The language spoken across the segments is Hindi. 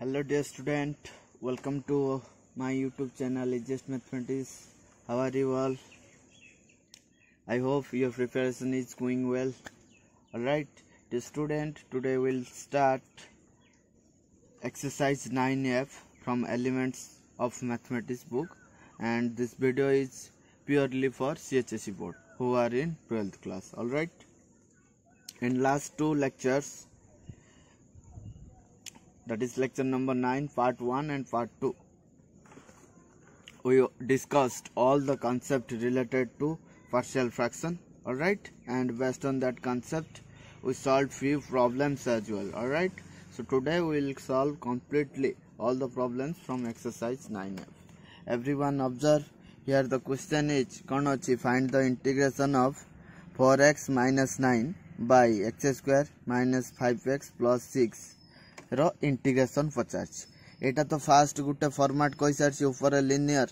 Hello dear student, welcome to my YouTube channel Easiest Mathematics. How are you all? I hope your preparation is going well. Alright, dear student, today we'll start exercise 9F from Elements of Mathematics book, and this video is purely for CHSE board who are in 12th class. Alright, in last two lectures, that is lecture number 9 part 1 and part 2, we discussed all the concept related to partial fraction. Alright, and based on that concept we solved few problems as well. Alright, so today we will solve completely all the problems from exercise 9F. Everyone observe, here the question is find the integration of 4x minus 9 by x square minus 5x plus 6 रो इंटीग्रेशन पचार। एटा तो फास्ट गुटे फॉर्मेट कहि सारछि, ऊपर लिनियर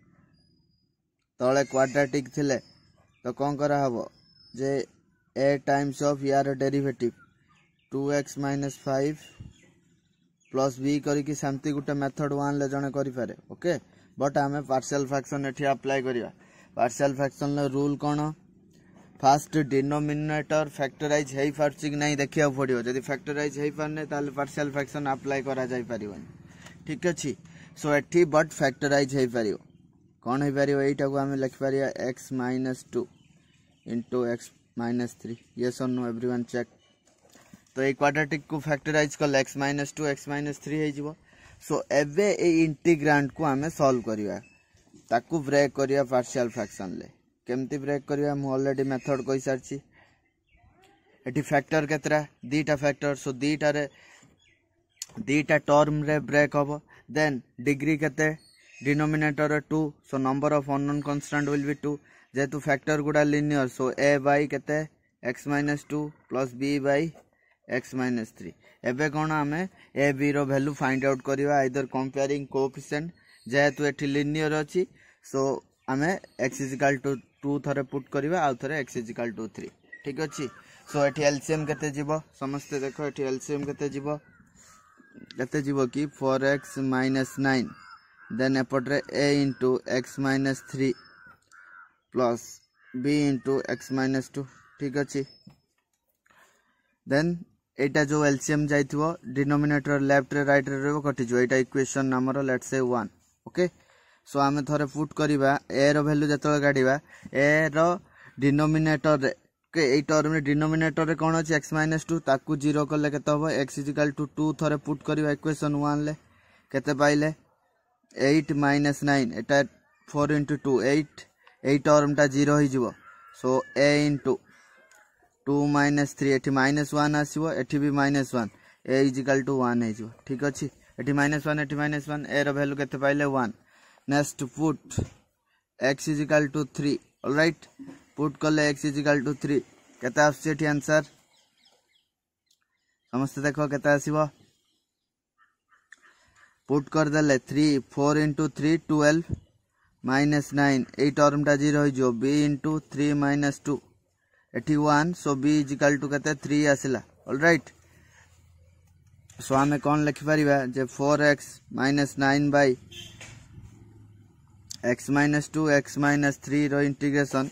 तळे क्वाड्रेटिक थिले तो कोन करा हबो जे a टाइम्स ऑफ यार डेरिवेटिव 2x - 5 प्लस b करी कि शांति गुटे मेथड 1 ले जने करि पारे। ओके, बट हमें पार्शियल फ्रैक्शन एठी अप्लाई करिया। पार्शियल फ्रैक्शन ले रूल कोन, फास्ट डिनोमिनेटर फैक्टराइज हेई पारछि कि नहीं देखिया पड़ियो। जदि फैक्टराइज हेई पारने ताले पार्शियल फ्रैक्शन अप्लाई करा जाय परिबन। ठीक अछि, सो एठी बट फैक्टराइज हेई पारियो। कोन हेई पारियो, एटा को हम लिख पारिया x - 2 into x - 3। यस और नो एवरीवन चेक। तो ए क्वाड्रेटिक को फैक्टराइज कर x - 2 x - 3 हेई जिवो। सो एबे ए इंटीग्रांड को हमें सॉल्व करिया, ताकू ब्रेक करिया पार्शियल फ्रैक्शन ले। केमती ब्रेक करिया मु ऑलरेडी मेथड कहि सारछि। एठी फैक्टर केतरा, दीटा फैक्टर, सो दीटा टर्म रे ब्रेक हबो। देन डिग्री केते, denominator 2, so number of unknown constant will be 2। जेतु फैक्टर गुडा लिनियर, सो a बाय केते x - 2 plus b by x - 3। एबे कोन हमें a b row value find out करिवा आइदर कंपेयरिंग कोएफिशिएंट। जेतु एठी लिनियर अछि, सो हमें x = 2 थरे पुट करिवा, आ थरे x = 3। ठीक अछि, सो एठी एलसीएम केते जिवो समस्त देखो। एठी एलसीएम केते जिवो कि 4x - 9 देन एपटरे a into x - 3 plus b into x - 2। ठीक अछि, देन एटा जो एलसीएम जाइथिवो डिनोमिनेटर लेफ्ट रे राइट रे रहबो, कटि जो। एटा equation number let's say 1। Okay, so आमे थरे पुट करिवा a रो वैल्यू जतले काढिबा a रो डिनोमिनेटर रे के एई टर्म रे डिनोमिनेटर रे कोन अछि x - 2, ताकू 0 करले केते होबो x = 2 थरे पुट करिवा इक्वेशन 1 ले। केते पाइले 8 - 9, एटा 4 * 2 8, एई टर्म टा 0 होई जिवो। सो a * 2 - 3, एठी -1 आसीबो, एठी भी -1, a = 1 हे जिवो। ठीक अछि, एठी -1 एठी -1, a रो वैल्यू केते पाइले 1। Next put x = 3। Alright, put करले x = 3 केते आछे एठी आंसर समस्त देखो केते आसीबो। पुट कर देले 3 4 * 3 12 -9, एई टर्म टा 0 होई जो। b * 3 - 2 एठी 1, सो b = केते 3 आसिला। ऑलराइट, सो हमें कोन लिखि परिबा जे 4x - 9 बाय x - 2 x - 3 रो इंटीग्रेशन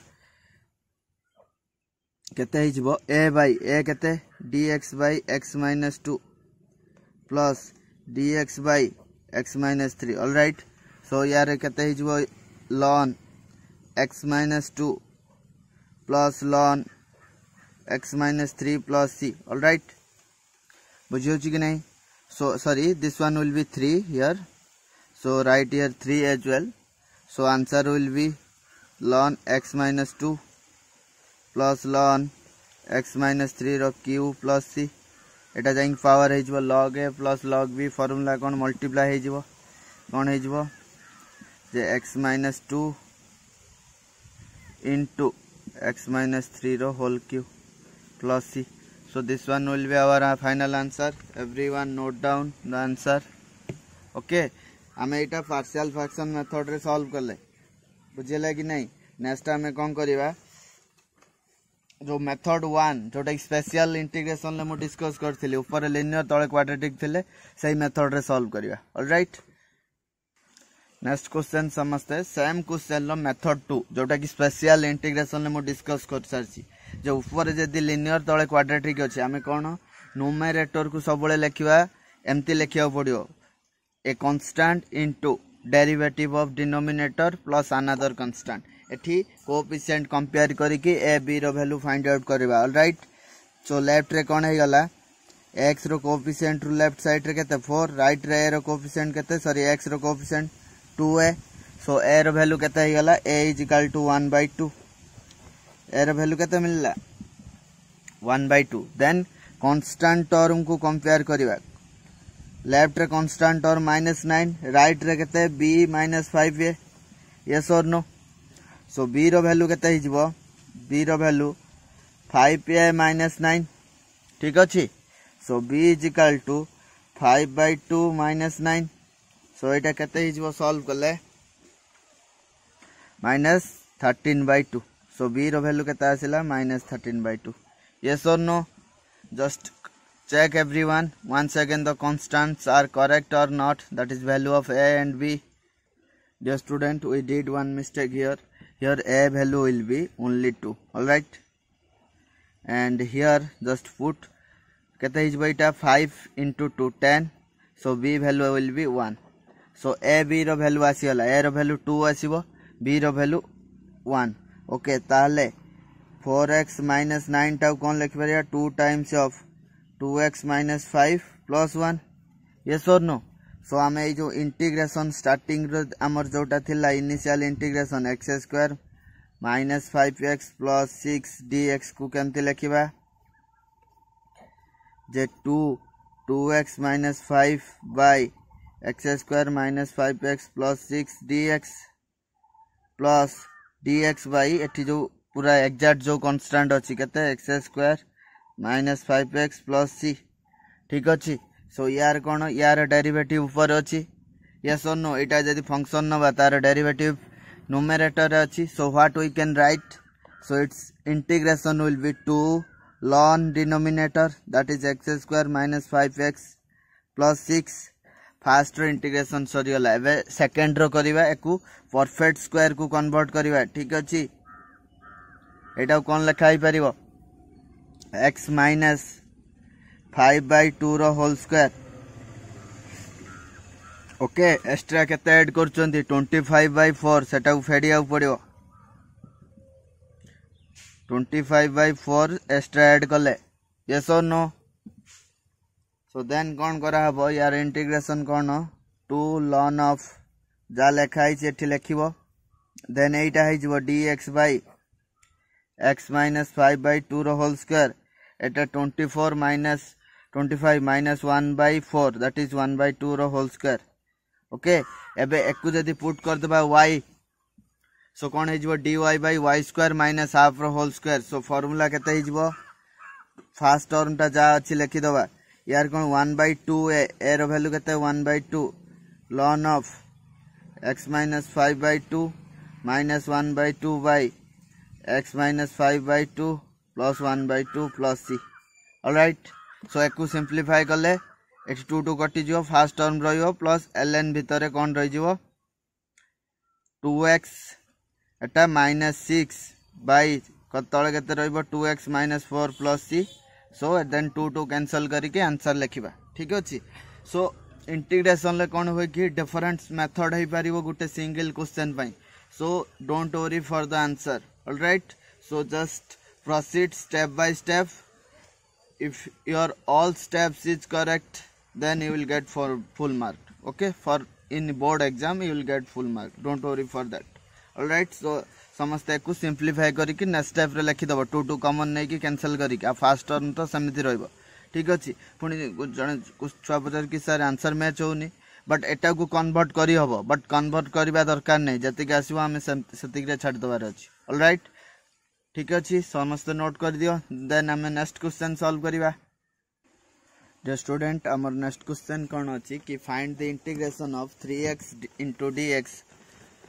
केते ही जिवो a बाय a केते dx by x - 2 plus dx by x - 3। Alright, so यार केते ही जिवो ln x - 2 plus ln x - 3 plus c। Alright, बुझियो छि कि नहीं? So sorry, this one will be 3 here, so write here 3 as well. So answer will be ln x - 2 plus ln x - 3 row q plus c। एटा जाइन पावर हे जिवो log a plus log b। Formula कोन मल्टीप्लाई हे जिवो, कोन हे जिवो जे x - 2 into x - 3 row whole cube plus c। So this one will be our final answer. Everyone note down the answer. Okay, हमें एटा पार्शियल फ्रैक्शन मेथड रे सॉल्व करले, बुझिले कि नहीं? नेक्स्ट हमें कोन करिवा, जो मेथड 1 जोटा स्पेशल इंटीग्रेशन ले डिस्कस करथिली ऊपर लिनियर तळे क्वाड्रेटिक थिले सही मेथड रे सॉल्व करिया ऑलराइट। नेक्स्ट क्वेश्चन समझते सेम क्वेश्चन लो मेथड 2 जोटा कि स्पेशल इंटीग्रेशन ले डिस्कस कर सारछि जो ऊपर जदी लिनियर तळे क्वाड्रेटिक अछि हमें कोन न्यूमरेटर को सब बळे लिखिबा एम्ति लिखिया पड़ियो a constant into derivative of denominator plus another constant एठी कोएफिशिएंट कंपेयर करिकि ए बी रो वैल्यू फाइंड आउट करबा ऑलराइट। सो लेफ्ट रे कोन हे गला x रो कोएफिशिएंट रो लेफ्ट साइड रे केते 4 राइट रे ए रो कोएफिशिएंट केते सॉरी x रो कोएफिशिएंट 2a। सो a रो वैल्यू केते हे गला a = 1/2 a रो वैल्यू केते मिलला 1/2। देन कांस्टेंट टर्म को कंपेयर करबा लेफ्ट रे कांस्टेंट टर्म -9 राइट रे केते b - 5a यस और नो। सो b रो वैल्यू केते हि जिवो b रो वैल्यू 5a - 9 ठीक अछि। सो b = 5/2 - 9 सो एटा केते हि जिवो सॉल्व करले -13/2 सो b रो वैल्यू केते आसिला -13/2 यस और no. Just check everyone once again the constants are correct or not, that is value of a and b. Dear student, we did one mistake here a value will be only 2 alright, and here just put kete is by 5 into 2 10 so b value will be 1 so a b ro value asiala a ro value 2 asibo b ro value 1 okay ताले 4x - 9 टा कोन लिख परिया 2 times of 2x - 5 plus 1 yes or no। सो आमे जो इंटीग्रेशन स्टार्टिंग रो हमर जोटा थिला initial integration x² - 5x plus 6 dx को केमति लिखिबा जे 2x - 5 by x² - 5x plus 6 dx plus dx by एठी जो पूरा एग्जैक्ट जो कांस्टेंट अछि केते x² - 5x plus c ठीक अछि। सो यार कोन यार डेरिवेटिव ऊपर अछि यस और नो एटा जदी फंक्शन नबा तार डेरिवेटिव न्यूमरेटर अछि so what we can write so it's integration will be 2 ln denominator that is x² - 5x plus 6 first रो इंटीग्रेशन सरी गला एबे सेकंड रो करिवा एकु परफेक्ट स्क्वायर को कन्वर्ट करिवा ठीक अछि। एटा कोन लिखा ही परिबो x - 5/2 रो होल स्क्वायर ओके एक्स्ट्रा केते ऐड करचंती 25/4 सेटा को फेडिया पड़ियो 25/4 एक्स्ट्रा ऐड कले यस और नो। सो देन कोन करा हबो यार इंटीग्रेशन कोन 2 ln ऑफ जा लेखा हि एठी लिखिबो देन एटा हि जबो dx by x - 5/2 रो होल स्क्वायर एटा 24 - 25 - 1/4 that is 1/2 रो होल स्क्वायर ओके। एबे एकु जदी पुट कर देबा y सो कोन हे जबो dy by y² - हाफ रो होल स्क्वायर सो फार्मूला केते हे जबो फर्स्ट टर्म ता जा अछि लिखि दबा यार कोन 1/2 a रो वैल्यू केते 1/2 ln of x - 5/2 - 1/2 by x - 5/2 plus 1/2 plus c alright। So एकु सिंपलीफाई करले एठी 2 2 कटि जिवो फर्स्ट टर्म रहियो प्लस ln भितरे कोन रहि जिवो 2x एटा -6 बाय कतळे केते रहिबो 2x - 4 plus c so then 2 2 cancel करके आंसर लिखिबा ठीक अछि। सो इंटीग्रेशन ले कोन होय कि डिफरेंट मेथड हे परिबो गुटे सिंगल क्वेश्चन पई so don't worry for the answer alright। So just proceed step by step. If your all steps is correct then you will get for full mark okay for in board exam you will get full mark don't worry for that alright। So समस्ते को सिंपलीफाई करिक नेक्स्ट स्टेप रे लिखि दबो 2 2 कॉमन नै कि कैंसिल करिक आ फर्स्ट टर्म तो समिति रहइबो ठीक अछि। पुनी जने छुआ पचार कि सर आंसर मैच होनी बट एटा को कन्वर्ट करी हबो बट कन्वर्ट करबा दरकार नै जति के आसीबो हमें सेतिक रे छाड़ दबार अछि ऑलराइट ठीक अछि। समस्त नोट कर दियो देन हमें नेक्स्ट क्वेश्चन सॉल्व करिबा। डियर स्टूडेंट हमर नेक्स्ट क्वेश्चन कोन अछि कि find the integration of 3x into dx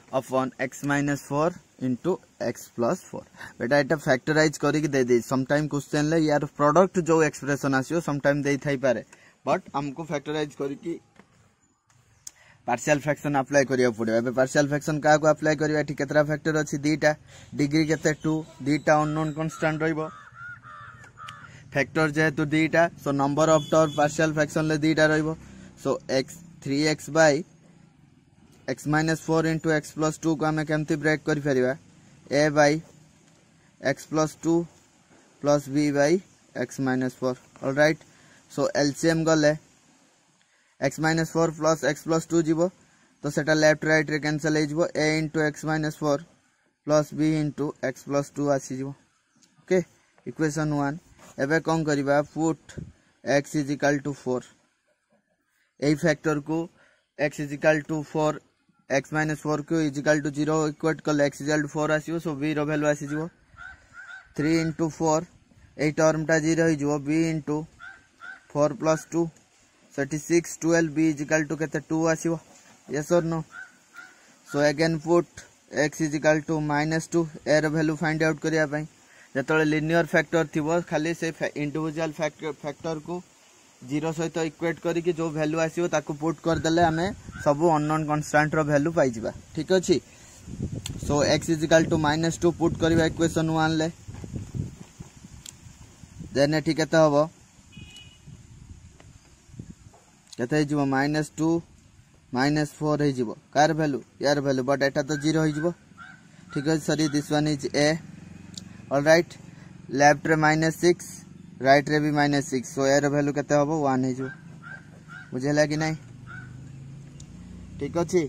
upon x minus 4 into x plus 4 बेटा एटा फैक्टराइज करके दे दे समटाइम क्वेश्चन ले यार प्रोडक्ट जो एक्सप्रेशन आसियो समटाइम दे थाई पारे बट हमको फैक्टराइज करके पार्शियल फ्रैक्शन अप्लाई करिया पड़े एबे पार्शियल फ्रैक्शन का को अप्लाई करिया एठी केतरा फैक्टर अछि दीटा डिग्री केते 2 दीटा अननोन कांस्टेंट रहइबो फैक्टर जेहेतु दीटा so number of term partial fraction ले दीटा रहइबो so x 3x by x minus 4 into x plus 2 को हमें केमती ब्रेक करि परिबा a by x plus 2 plus b by x minus 4 alright so LCM गले x minus 4 plus x plus 2 जीवो तो सेटा लेफ्ट राइट रे कैंसिल हो जीवो a into x minus 4 plus b into x plus 2 आसी जीवो ओके इक्वेशन 1 एबे कौन करिबा put x is equal to 4 एई फैक्टर को x is equal to 4 x minus 4 को इज इक्वल टू 0 इक्वेट कले x इज इक्वल टू 4 आसीबो सो b रो वैल्यू आसी जीवो 3 इंटू 4 एई टर्मटा 0 हो जीवो b into 4 plus 2 36 12 b is equal to केते 2 आसीबो yes or no so again put x is equal to -2 एर वैल्यू फाइंड आउट करिया पई जतले लिनियर फैक्टर थिबो खाली से इंडिविजुअल फैक्टर को 0 सहित इक्वेट करी कि जो वैल्यू आसीबो ताको पुट कर देले हमें सब अननोन कांस्टेंट रो वैल्यू पाई जिबा ठीक अछि so x is equal to -2 put करबा इक्वेशन 1 ले देन एठी केते होबो केते जीवो -2 -4 हे जीवो कार वैल्यू यार वैल्यू बट एटा तो 0 हे जीवो ठीक है sorry this one is a alright left रे -6 राइट रे भी -6 सो यार वैल्यू केते होबो 1 हे जीवो बुझेला कि नहीं ठीक अछि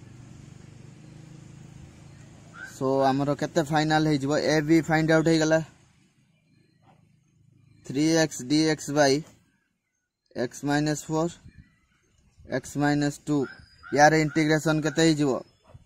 सो हमरो केते फाइनल हे जीवो a भी फाइंड आउट हे गला 3x dx by x minus 4 x minus 2 यार इंटीग्रेशन केते ही जीवो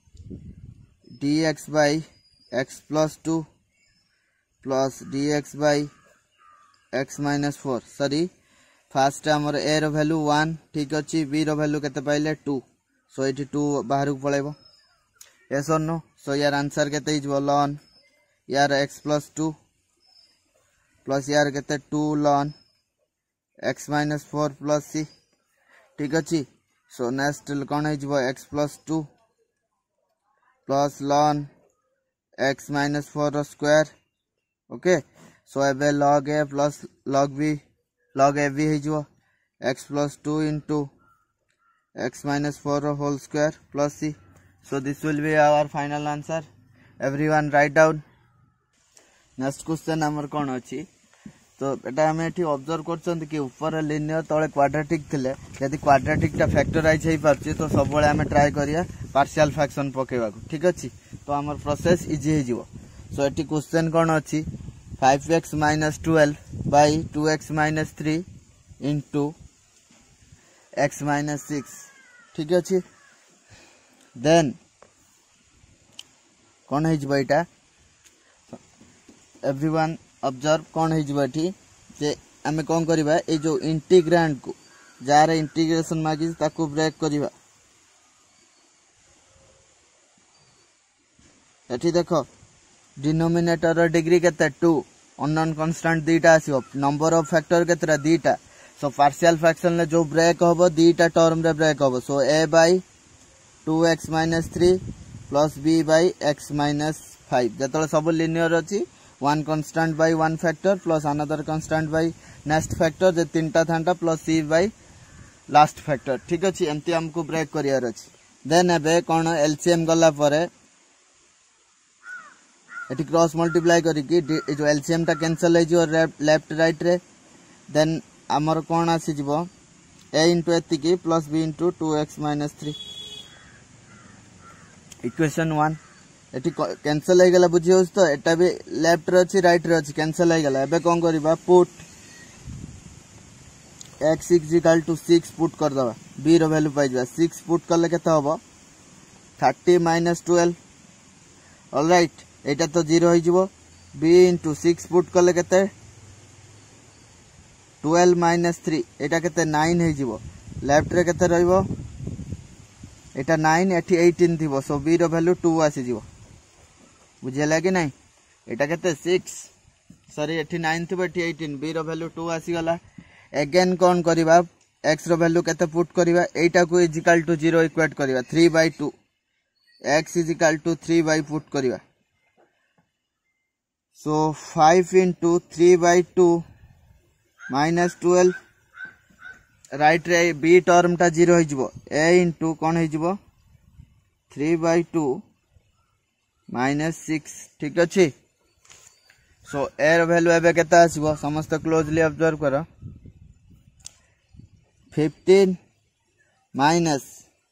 dx by x plus 2 plus dx by x minus 4 sorry first हमर a रो वैल्यू 1 ठीक अछि b रो वैल्यू केते पाइले 2 सो एटी 2 बाहर को पळेबो यस और नो सो यार आंसर केते ही जीवो ln यार x प्लस 2 प्लस यार केते 2 ln x minus 4 plus c ठीक अछि सो नेक्स्ट कोन है जीवो x plus 2 plus ln x minus 4 रो स्क्वायर ओके सो एबे log a plus log a b है जीवो x plus 2 into x minus 4 रो whole square plus c so this will be our final answer everyone write down next question हमर कोन अछि तो एटा हमें एठी ऑब्जर्व करछन कि ऊपर लिनियर तळे क्वाड्रेटिक थिले यदि क्वाड्रेटिक टा फैक्टराइज हे परछि तो सब बेले हमें ट्राई करिया पार्शियल फ्रैक्शन पकेबा को ठीक अछि तो हमर प्रोसेस इजी हे जीवो सो एठी क्वेश्चन कोन अछि 5x - 12 bye 2x - 3 into x - 6 ठीक अछि देन कोन हे जीवो एटा एवरीवन ऑब्जर्व कौन है जीवाठी जे हमें कौन करिबा ए जो इंटीग्रांड को जार इंटीग्रेशन मागी ताको ब्रेक करिबा एठी देखो डिनोमिनेटर रो डिग्री केते 2 अननोन कांस्टेंट दीटा आसीबो नंबर ऑफ फैक्टर केतरा दीटा सो पार्शियल फ्रैक्शन ले जो ब्रेक होबो दीटा टर्म रे ब्रेक होबो so a by 2x - 3 plus b by x - 5 जतले सब लिनियर अछि one constant by one factor plus another constant by next factor जे तीनटा थांटा plus c by last factor ठीक अछि एंती हमको ब्रेक करियर अछि देन एबे कोन एलसीएम गला परे एटी क्रॉस मल्टीप्लाई करी कि जो एलसीएम टा कैंसिल हे जो लेफ्ट राइट रे देन हमर कोन आसी जीवो a into एतिकी plus b into 2x - 3 equation 1 एटी कैंसिल हो गला बुझियो तो एटा भी लेफ्ट रे अछि राइट रे अछि कैंसिल हो गला एबे कोन करबा put x is equal to 6 put कर दबा b रो वैल्यू पाइ जा 6 पुट करले केते होबो 30 - 12 ऑलराइट एटा तो 0 होई जिवो b into 6 पुट करले केते 12 - 3 एटा केते 9 होई जिवो लेफ्ट रे केते रहइबो एटा 9 एठी 18 थिबो सो b रो वैल्यू 2 आसी जीवो बुझेला कि नहीं एटा केते 6 सॉरी एठी 9 थिबो एठी 18 b रो वैल्यू 2 आसी गला अगेन कोन करबा x रो वैल्यू केते पुट करबा एटा को इज इक्वल टू 0 इक्वेट करबा 3/2 x is equal to 3 put करबा सो 5 into 3/2 minus 12 राइट रे b टर्म टा 0 हो जिवो a into कोन हो जिवो 3/2 minus 6 ठीक अछि सो a रो वैल्यू एबे केता आसीबो समस्त क्लोजली ऑब्जर्व करो 15 minus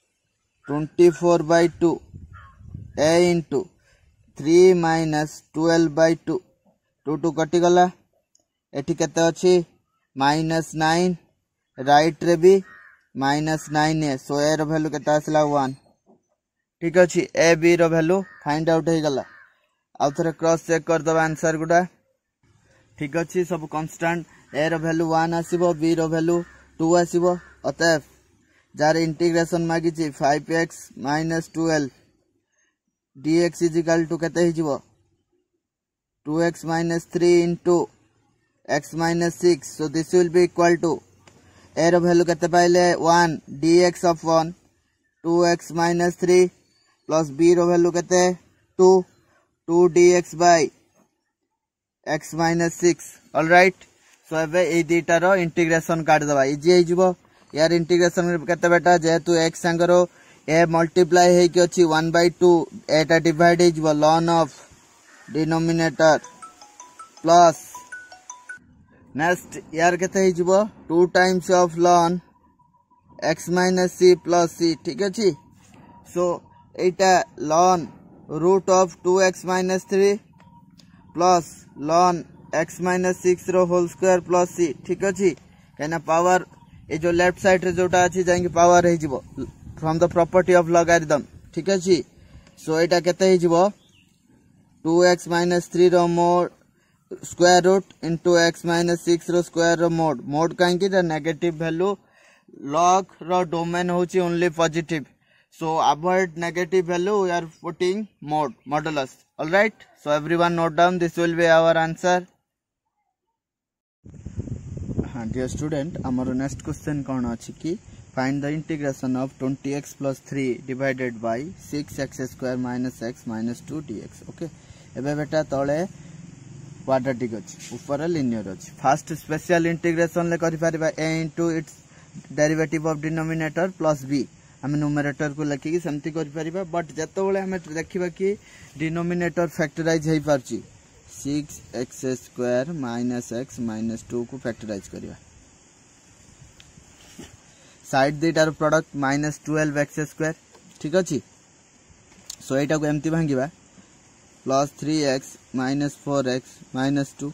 24/2 a into 3 minus 12/2 2 2 कटि गला एठी केते अछि -9 राइट रे भी -9 है सो ए रो वैल्यू केते आसला 1 ठीक अछि ए बी रो वैल्यू फाइंड आउट हे गला आ थरे क्रॉस चेक कर दबा आंसर गुडा ठीक अछि सब कांस्टेंट ए रो वैल्यू 1 आसीबो बी रो वैल्यू 2 आसीबो अतएव जार इंटीग्रेशन मागी छी 5x - 12 dx is equal to केते ही जीवो 2x - 3 into x - 6 so this will be equal to a रो वैल्यू केते पाइले 1 dx of 1 2x - 3 plus b row value केते 2 2 dx by x - 6 all right so एबे ए दीटा रो इंटीग्रेशन काट दबा इजी हे जीवो यार इंटीग्रेशन केते बेटा जेतु x संगरो a मल्टीप्लाई है कि अछि 1/2 एटा डिवाइड है जीवो ln of denominator plus next यार केते है जीवो 2 times of ln x - c plus c ठीक अछि so Etah ln root of 2x - 3 plus ln x - 6 रो होल स्क्वायर plus c ठीक अछि केना पावर ए जो लेफ्ट साइड रे जोटा अछि जाई पावर है जीवो from the property of logarithm ठीक अछि सो एटा केते हे जीवो 2x - 3 रो mod square root into x - 6 रो स्क्वायर रो मोड काहे कि द नेगेटिव वैल्यू log रो डोमेन होची only positive so avoid negative value we are putting modulus all right so everyone note down this will be our answer dear student our next question कोन अछि कि find the integration of 20x plus 3 divided by 6x square minus x minus 2 dx okay एबे बेटा तळे क्वाड्रेटिक अछि ऊपर लिनियर अछि फर्स्ट स्पेशल इंटीग्रेशन ले करि परबा a into its derivative of denominator plus b हम न्यूमरेटर को लिखि कि सेमति करि परबा बट जतबेले हम देखिबा कि डिनोमिनेटर फैक्टराइज हे परछि 6x square minus x minus 2 को फैक्टराइज करिया साइड देटार प्रोडक्ट -12x स्क्वायर ठीक अछि सो एटा को एमती भांगिबा plus 3x - 4x - 2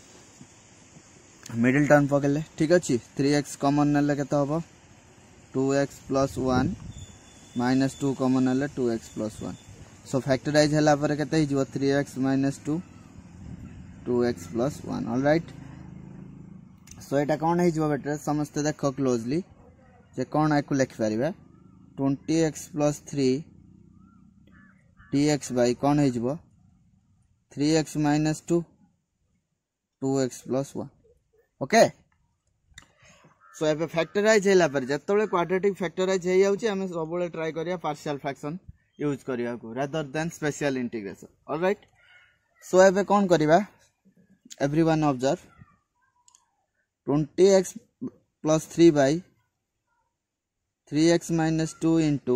middle term पकेले ठीक अछि 3x कॉमन नले केते होबो 2x + 1 - 2 कॉमन नले 2x + 1 सो फैक्टराइज हला पर केते हि जिवो 3x - 2 2x + 1 ऑल राइट सो एटा कोन हि जिवो बेटा समस्त देखो क्लोजली जे कोन आकु लिख परिबा 20x + 3 dx by कोन हे जिवो 3x - 2 2x + 1 ओके सो एबे फैक्टराइज हैला पर जतबेले क्वाड्रेटिक फैक्टराइज हे जाउची हम सबले ट्राई करिया पार्शियल फ्रैक्शन यूज करिया को rather than special integration all right so एबे कोन करिबा everyone observe 20x + 3 by 3x - 2 into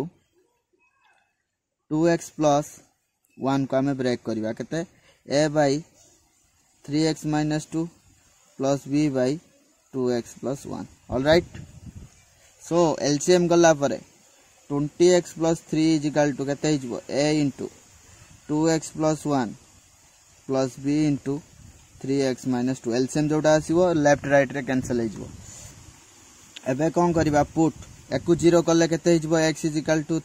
2x plus 1 को हमें ब्रेक करिबा केते a by 3x - 2 plus b by 2x plus 1 all right so LCM गला परे 20x plus 3 is equal to केते हिजबो a into 2x plus 1 plus b into 3x - 2 LCM जोटा आसीबो लेफ्ट राइट रे कैंसिल हिजबो एबे कोन करिबा पुट एकु 0 कले केते हिजबो x is equal to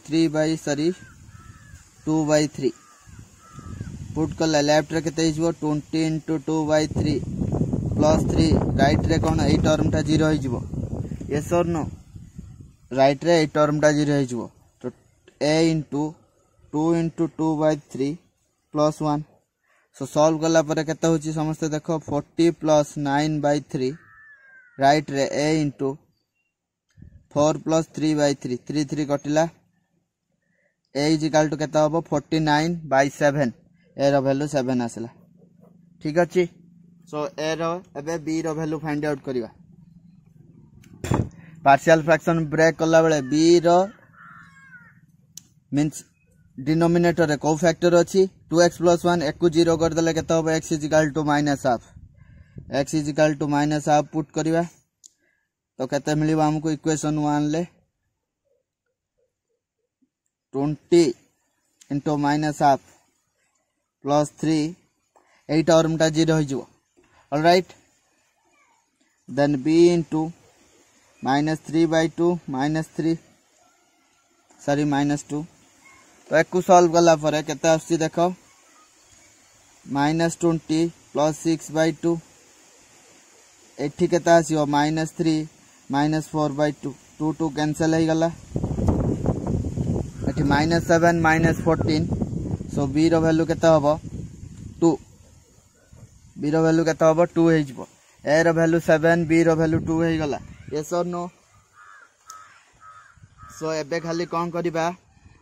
2/3 put कले लेफ्ट रे केते हिजबो 20 into 2/3 plus 3 राइट रे कोन ए टर्म टा 0 हिजबो यस और नो राइट रे ए टर्म टा 0 हिजबो तो a into 2 into 2/3 plus 1 so solve कला पर केते होची समस्त देखो 40 plus 9/3 राइट रे a into 4 plus 3/3 3 3 कटिला a is equal to केते होबो 49/7 a रो वैल्यू 7 आसला ठीक अछि सो a रो एबे b रो वैल्यू फाइंड आउट करिवा पार्शियल फ्रैक्शन ब्रेक कला बेले b रो मींस डिनोमिनेटर रे को फैक्टर अछि 2x plus 1 एक को 0 कर देले केते होबो x is equal to -half x is equal to -half put करिवा तो केते मिलिबा हमको इक्वेशन 1 ले 20 into -half plus 3 8 टर्म टा 0 हो जिवो all right then b into -3/2 -3 sorry -2 तो एक को सॉल्व कला पर केते आसी देखो -20 plus 6/2 एठी केते आसीओ -3 -4/2 2 2 कैंसिल हो गला एठी -7 -14 सो b रो वैल्यू केते होबो 2 b रो वैल्यू केते होबो 2 हे जिवो a रो वैल्यू 7 b रो वैल्यू 2 हे गला यस और नो सो एबे खाली कोन करिबा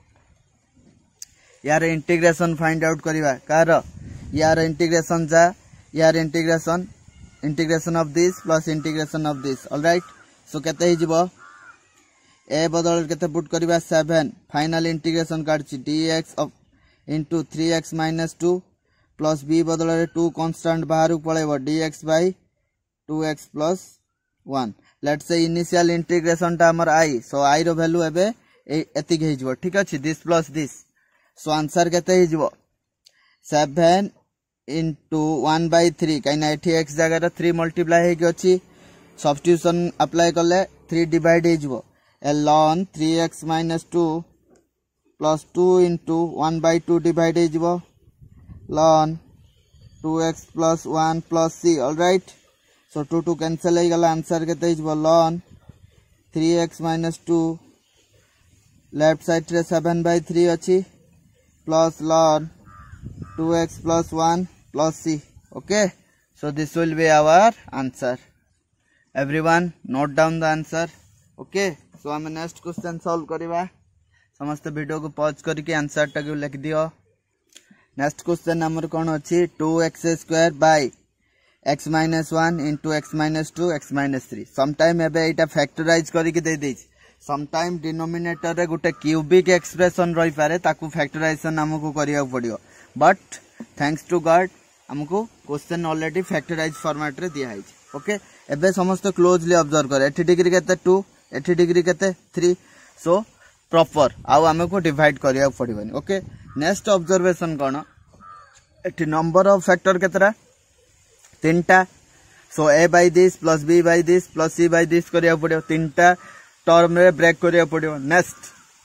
यार इंटीग्रेशन फाइंड आउट करिवा कार यार इंटीग्रेशन जा यार integration of this plus integration of this all right so केते ही जिवो a बदल केते पुट करिवा 7 फाइनल इंटीग्रेशन काढछि dx of into 3x - 2 plus b बदल रे 2 कांस्टेंट बाहर पळेबो dx by 2x plus 1 let's say initial integration ता हमर i सो i रो वैल्यू एबे एतिक हे जिवो ठीक अछि this plus this so answer केते हे जिवो 7 into 1/3 काइना एठी x जगह 3 मल्टीप्लाई हे कि अछि सब्स्टिट्यूशन अप्लाई करले 3 डिवाइड हे जिवो ln 3x - 2 plus 2 into 1/2 divide हे जिवो ln 2x plus 1 plus c all right so 2 2 cancel हे गला आंसर केते हे जिवो ln 3x - 2 लेफ्ट साइड रे 7/3 अछि plus ln 2x plus 1 plus c okay so this will be our answer everyone note down the answer okay so हम नेक्स्ट क्वेश्चन सॉल्व करिवा समस्त वीडियो को पॉज करके आंसर टा को लिख दियो नेक्स्ट क्वेश्चन हमर कोन अछि 2x² by x - 1 into x - 2 x - 3 some time एबे एटा फैक्टराइज करके दे देछि सम टाइम डिनोमिनेटर रे गुटे क्यूबिक एक्सप्रेशन रही पारे ताकू फैक्टराइजेशन हमको करिया पड़ियो बट थैंक्स टू गॉड हमको क्वेश्चन ऑलरेडी फैक्टराइज फॉर्मेट रे दिया है ओके एबे समस्त क्लोजली ऑब्जर्व करे एठी डिग्री केते 2 एठी डिग्री केते 3 सो प्रॉपर आउ हमको डिवाइड करिया पड़िबनी ओके नेक्स्ट ऑब्जर्वेशन कोन एठी नंबर ऑफ फैक्टर केतरा तीनटा सो a by this plus b by this plus c by this करिया पड़ियो तीनटा टर्म रे ब्रेक करिया पड़ियो नेक्स्ट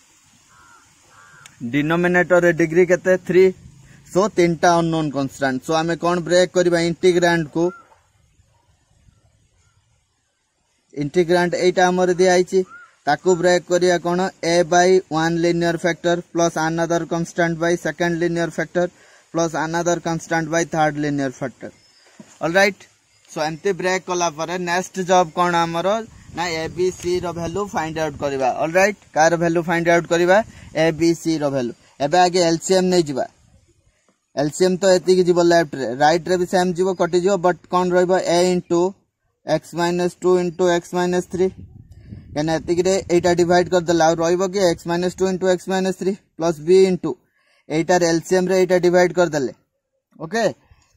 डिनोमिनेटर रे डिग्री केते 3 सो तीनटा अननोन कांस्टेंट सो हमें कोन ब्रेक करबा इंटीग्रांड को इंटीग्रांड एटा हमर दे आइछि ताकू ब्रेक करिया कोन a by 1 linear factor plus another constant by second linear factor plus another constant by third linear factor all right so एंते ब्रेक कला पर नेक्स्ट जॉब कोन हमर ना ए बी सी रो वैल्यू फाइंड आउट करिवा ऑलराइट कार वैल्यू फाइंड आउट करिवा ए बी सी रो वैल्यू एबे आगे एलसीएम नै जिबा एलसीएम तो एति कि जिवो लेफ्ट रे राइट रे भी सेम जिवो कटि जिवो बट कोन रहबो a into x - 2 into x - 3 यानी एति कि रे एटा डिवाइड कर दला और रहबो कि x - 2 into x - 3 plus b into एटा रे एलसीएम रे एटा डिवाइड कर दले ओके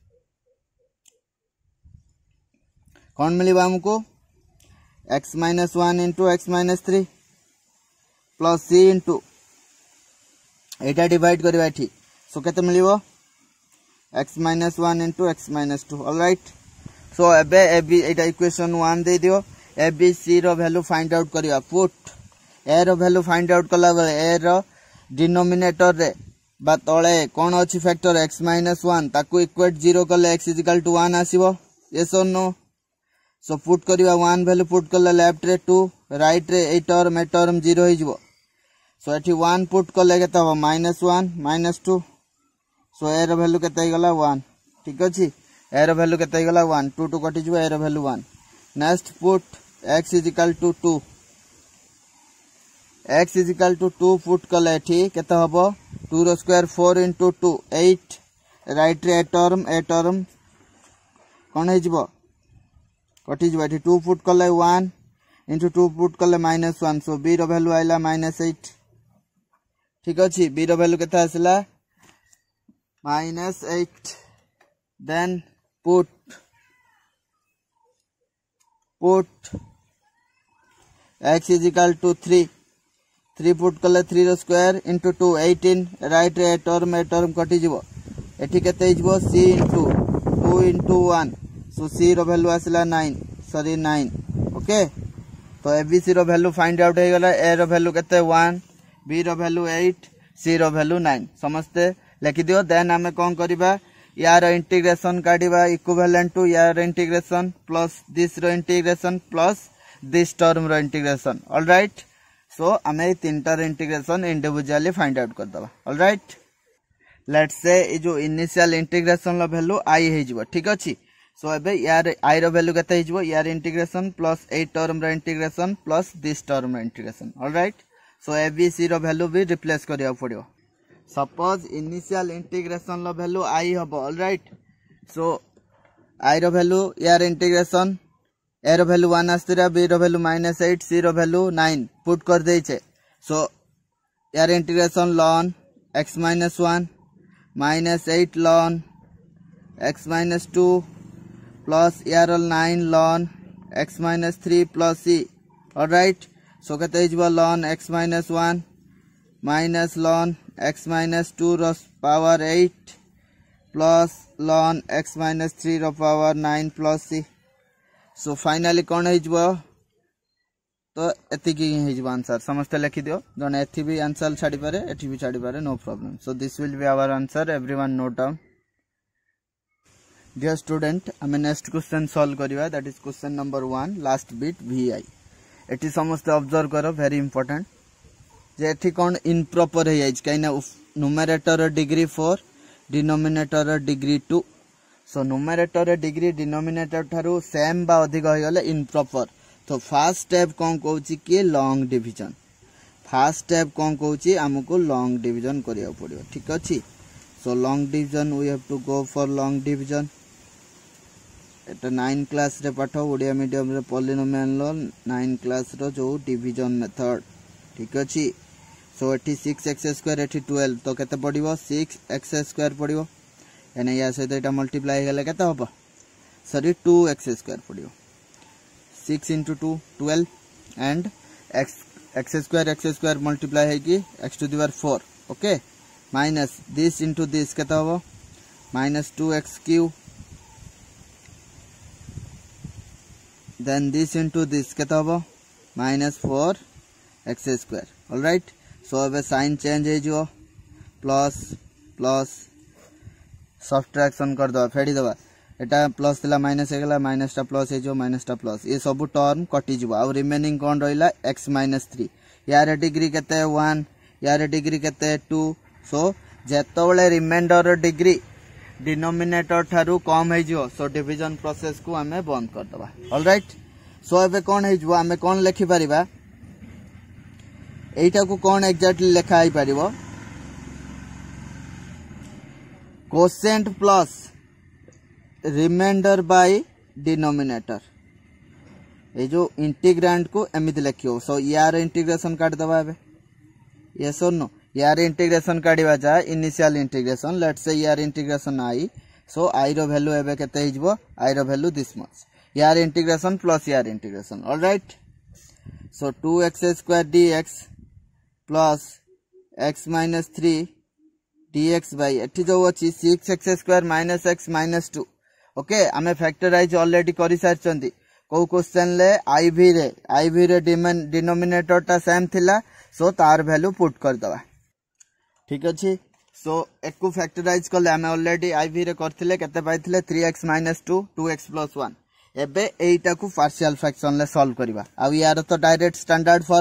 कोन मिलिबा हमको x - 1 into x - 3 plus c into एटा डिवाइड करबा एठी सो केते मिलिबो x - 1 into x - 2 all right so एबे एटा इक्वेशन 1 दे दियो ए बी सी रो वैल्यू फाइंड आउट करिया पुट ए रो वैल्यू फाइंड आउट कला बेले ए रो डिनोमिनेटर रे बा तळे कोन अछि फैक्टर x - 1 ताकू इक्वेट 0 कले x = 1 आसीबो यस और नो सो पुट करिवा 1 वैल्यू पुट कला लेफ्ट रे 2 राइट रे 8 टर्म 0 हो जिवो सो एठी 1 पुट कले केते हो -1 -2 सो ए रो वैल्यू केते ही गला 1 ठीक अछि ए रो वैल्यू केते ही गला 1 2 2 कटि जबो ए रो value 1 next put x is equal to 2 x is equal to 2 put कले एठी केते हबो 2 रो स्क्वायर 4 into 2 8 राइट रे ए टर्म कोन हे जबो कटि जबो एठी 2 पुट कले 1 into 2 पुट कले -1 सो b रो वैल्यू आइला -8 ठीक अछि b रो वैल्यू केते आसला -8 then put x is equal to 3 put कले 3 रो स्क्वायर into 2 18 राइट रे टर्म कटि जबो एठी केते हिजबो c into 2 into 1 सो c रो वैल्यू आसला 9 ओके तो abc रो वैल्यू फाइंड आउट हे गला a रो वैल्यू केते 1 b रो वैल्यू 8 c रो वैल्यू 9 समझते लिखि दियो देन हमें कोन करबा यार इंटीग्रेशन काढिबा इक्विवेलेंट टू यार इंटीग्रेशन प्लस दिस रो इंटीग्रेशन प्लस दिस टर्म रो इंटीग्रेशन ऑलराइट सो हमें तीनटार इंटीग्रेशन इंडिविजुअली फाइंड आउट कर दबा ऑलराइट लेट्स से ए जो इनिशियल इंटीग्रेशन लो वैल्यू i हे जिवो ठीक अछि सो एबे यार i रो वैल्यू केते हे जिवो यार इंटीग्रेशन प्लस ए टर्म रो इंटीग्रेशन प्लस दिस टर्म रो इंटीग्रेशन ऑलराइट सो abc रो वैल्यू भी रिप्लेस करिया पड़ियो सपोज इनिशियल इंटीग्रेशन लो वैल्यू i हबो ऑलराइट सो i रो वैल्यू यार इंटीग्रेशन a रो वैल्यू 1 आस्तिरा b रो वैल्यू -8 c रो वैल्यू 9 पुट कर देइ छे सो यार integration ln x -1 -8 ln x -2 plus यार 9 ln x -3 plus c all right so केते हिजबो ln x -1 minus ln x -2 रो पावर 8 प्लस ln x -3 रो power 9 plus c so finally कोन हिजबो तो एति की हिजबो आंसर समस्त लिखि दियो जने एथि भी आंसर छाडी पारे एथि भी छाडी पारे no problem so this will be our answer everyone note down dear student हमें नेक्स्ट क्वेश्चन सॉल्व करिवा that is question number 1 last bit vi एथि समस्त ऑब्जर्व करो वेरी इंपोर्टेंट जे एथि कोन इम्प्रॉपर हे जाइछ काइना numerator degree 4 denominator degree 2 so numerator degree denominator थारु सेम बा अधिक हो गले इम्प्रॉपर तो फर्स्ट स्टेप कोन कहउची कि लॉन्ग डिवीजन फर्स्ट स्टेप कोन कहउची हमको लॉन्ग डिवीजन करिया पड़ियो ठीक अछि so long division we have to go for long division एटा 9 क्लास रे पाठो ओडिया मीडियम रे पॉलिनोमियल लो 9 क्लास रो जो डिवीजन मेथड ठीक अछि सो एठी 6x² एठी 12 तो केते पडिबो 6x² पडिबो एने या सहित एटा मल्टीप्लाई गेले केते होबो सॉरी 2x² पडिबो 6 into 2 12 and x² multiply है कि x to the power 4 okay minus this into this केते होबो -2x³ then this into this केते होबो -4x² all right so अब साइन चेंज हे जो प्लस प्लस सब्ट्रैक्शन कर दो फेडी दबा एटा प्लस थिला माइनस हे गेला माइनस टा प्लस हे जो माइनस टा प्लस ये सब टर्म कटि जबो आ रिमेनिंग कोन रहिला x -3 यार डिग्री केते 1 यार डिग्री केते 2 सो जेतोले रिमाइंडर डिग्री डिनोमिनेटर थारु कम हे जो सो डिवीजन प्रोसेस को हमें बंद कर दबा ऑल राइट सो एबे कोन हे जो हमें कोन लिखि परिबा एटा को कोन एग्जैक्टली लिखा आइ परिबो quotient plus remainder by denominator ए जो इंटीग्रेंट को एमिति लिखियो सो यार इंटीग्रेशन काट दबा एबे यस और नो यार इंटीग्रेशन काढिबा जा इनिशियल इंटीग्रेशन लेट्स से यार इंटीग्रेशन आई सो आई रो वैल्यू एबे केते हिजबो आई रो वैल्यू दिस मच यार इंटीग्रेशन प्लस यार integration all right so 2x² dx plus x -3 dx by एठी जो अछि 6x² - x -2 ओके हमें फैक्टराइज ऑलरेडी करि सारचंदी को क्वेश्चन ले आईवी रे डिनोमिनेटर टा सेम थिला सो तार वैल्यू पुट कर दवा ठीक अछि सो एकु फैक्टराइज करले हमें ऑलरेडी आईवी रे करथिले केते पाइथिले 3x - 2 2x + 1 एबे एटा को पार्शियल फ्रैक्शन ले सॉल्व करबा आ यार तो डायरेक्ट स्टैंडर्ड फॉर्म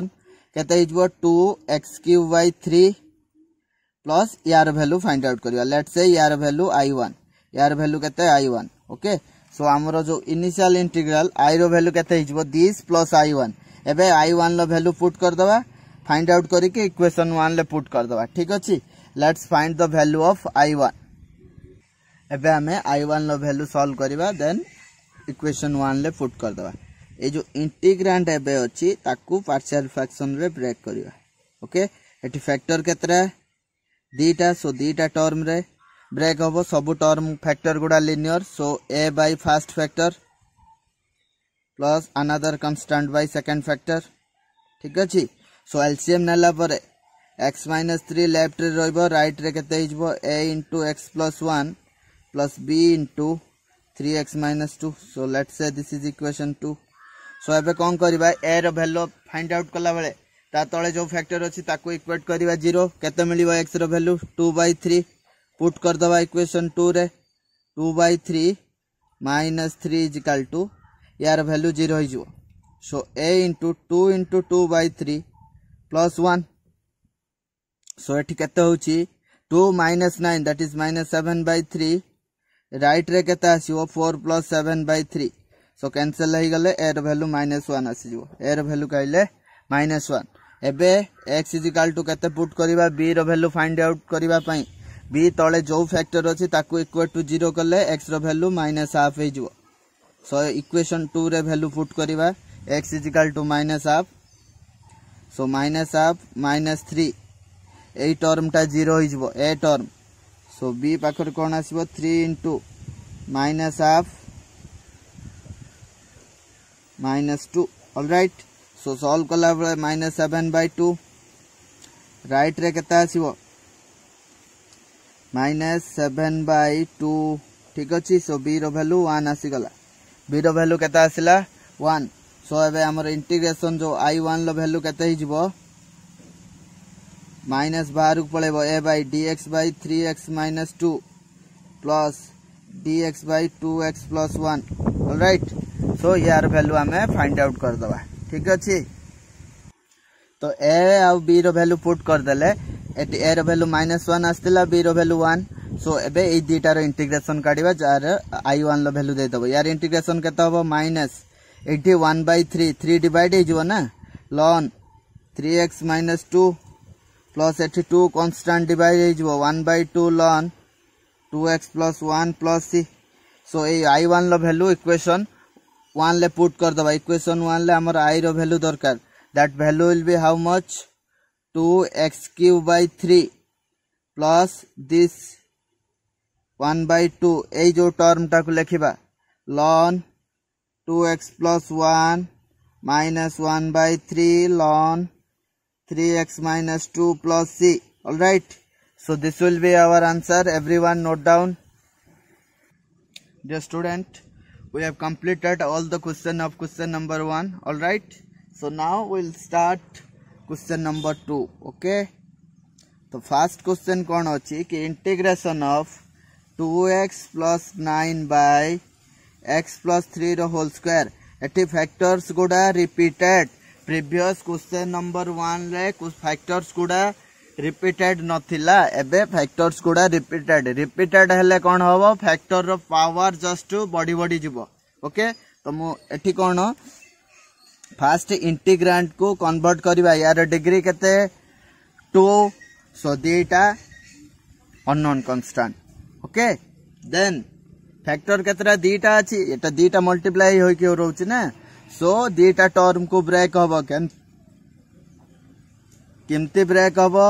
केते हिजबो 2x³ by 3 प्लस यार वैल्यू फाइंड आउट करिया लेट्स से यार वैल्यू i1 यार वैल्यू केते i1 ओके सो हमरो जो इनिशियल इंटीग्रल i रो वैल्यू केते हिजबो दिस प्लस i1 एबे i1 लो वैल्यू पुट कर दबा फाइंड आउट करी के इक्वेशन 1 ले पुट कर दबा ठीक अछि let's find the value of i1 एबे हमें i1 लो वैल्यू सॉल्व करिबा देन इक्वेशन 1 ले पुट कर दबा ए जो इंटीग्रांड एबे अछि ताकू पार्शियल फ्रैक्शन रे ब्रेक करिबा ओके एटी फैक्टर केतरा दीटा सो दीटा टर्म रे ब्रेक होबो सब टर्म फैक्टर गुडा linear so a by first factor plus another constant by second factor ठीक अछि सो एलसीएम नेला परे x - 3 लेफ्ट रे रहइबो राइट रे केते हिजबो a into x plus 1 plus b into 3x minus 2 so let's say this is equation 2 so एबे कोन करबा a रो वैल्यू फाइंड आउट कला बेले ता तळे जो फैक्टर अछि ताको इक्वेट करबा 0 केते मिलिबो x रो वैल्यू 2/3 पुट कर दबा इक्वेशन 2 रे 2/3 minus 3 is equal to यार वैल्यू 0 हो जिवो so a into 2 into 2/3 plus 1 so एठी केते होची 2 minus 9 that is minus 7/3 right रे केते आसीबो 4 plus 7/3 so कैंसिल हो गले a रो वैल्यू -1 आसी जिवो a रो वैल्यू कहले -1 एबे x is equal to केते पुट करिबा b रो वैल्यू फाइंड आउट करिबा पई b तळे जो फैक्टर अछि ताको इक्वल टू 0 करले x रो वैल्यू -1/2 हो जिवो सो इक्वेशन 2 रे वैल्यू पुट करिबा x is equal to -1/2 so -1/2 -3 ए टर्म टा 0 हो जिवो ए टर्म सो b पाखर कोन आसीबो 3 into -1/2 -2 ऑलराइट सो सॉल्व कला बेले -7/2 राइट रे केता आसीबो -7/2 ठीक अछि सो b रो वैल्यू 1 आसी गला b रो वैल्यू केता आसिला 1 सो एबे हमर इंटीग्रेशन जो i1 लो वैल्यू केते हिजबो माइनस बाहर को पळेबो a by dx by 3x minus 2 plus dx by 2x plus 1 all right so यार वैल्यू हमें फाइंड आउट कर दबा ठीक अछि तो a और b रो वैल्यू पुट कर देले एटी a रो वैल्यू -1 आस्तिला b रो वैल्यू 1 सो एबे ए दीटा रो इंटीग्रेशन काढिबा जार i1 लो वैल्यू दे दबो यार इंटीग्रेशन केता होबो माइनस एटी 1/3 3 डिवाइड हे जिवो ना ln 3x - 2 प्लस एटी 2 कांस्टेंट डिवाइड हे जिवो 1/2 ln 2x plus 1 plus c so ए i1 लो वैल्यू इक्वेशन 1 ले पुट कर दबा इक्वेशन 1 ले हमर i रो वैल्यू दरकार that value will be how much 2x³ by 3 plus this 1/2 ए जो टर्म टा को लेखिबा ln 2x plus 1 minus 1/3 ln 3x minus 2 plus c alright so this will be our answer everyone note down dear student we have completed all the question of question number 1 alright so now we'll start question number 2 okay तो फर्स्ट क्वेश्चन कौन अछि कि integration of 2x plus 9 by x plus 3 रो होल स्क्वायर एटी फैक्टर्स गुडा रिपीटेड प्रीवियस क्वेश्चन नंबर 1 रे कुछ फैक्टर्स गुडा रिपीटेड नथिला एबे फैक्टर्स गुडा रिपीटेड हेले कोन होबो फैक्टर रो पावर जस्ट बॉडी जिवो ओके तो मु एठी कोन फर्स्ट इंटीग्रांड को कन्वर्ट करबा यार डिग्री केते 2 सो दीटा unknown constant okay then factor केतरा दीटा अछि एटा दीटा मल्टीप्लाई होय के रहउछि ना सो दीटा टर्म को ब्रेक होबो केमती ब्रेक होबो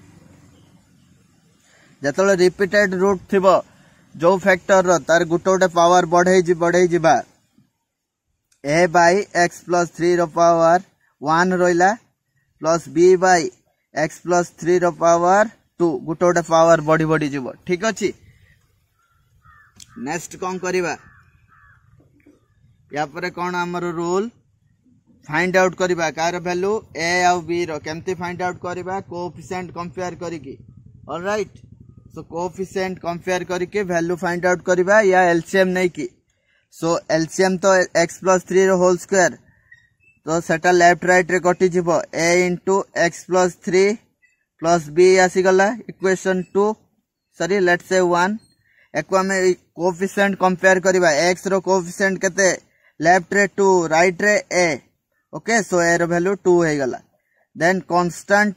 जतले रिपीटेड रूट थिबो जो फैक्टर रो तार गुटोटे पावर बढ़ै जिबा a by x plus 3 रो पावर 1 रोइला plus b by x plus 3 रो पावर 2 गुटोटे पावर बढ़ी जिवो ठीक अछि नेक्स्ट कोन करबा या पर कोन हमर रूल फाइंड आउट करबा कार वैल्यू a और b रो केमती फाइंड आउट करबा कोएफिशिएंट कंपेयर करिकि ऑलराइट सो कोएफिशिएंट कंपेयर करिकि वैल्यू फाइंड आउट करबा या एलसीएम नै की सो एलसीएम तो x plus 3 रो होल स्क्वायर तो सेटा लेफ्ट राइट रे कटि जिवो a into x plus 3 plus b आसीगला इक्वेशन 2 सॉरी लेट्स से 1 एको आमे कोएफिशिएंट कंपेयर करबा x रो कोएफिशिएंट केते लेफ्ट रे 2 राइट रे a ओके सो a रो वैल्यू 2 हे गला देन कांस्टेंट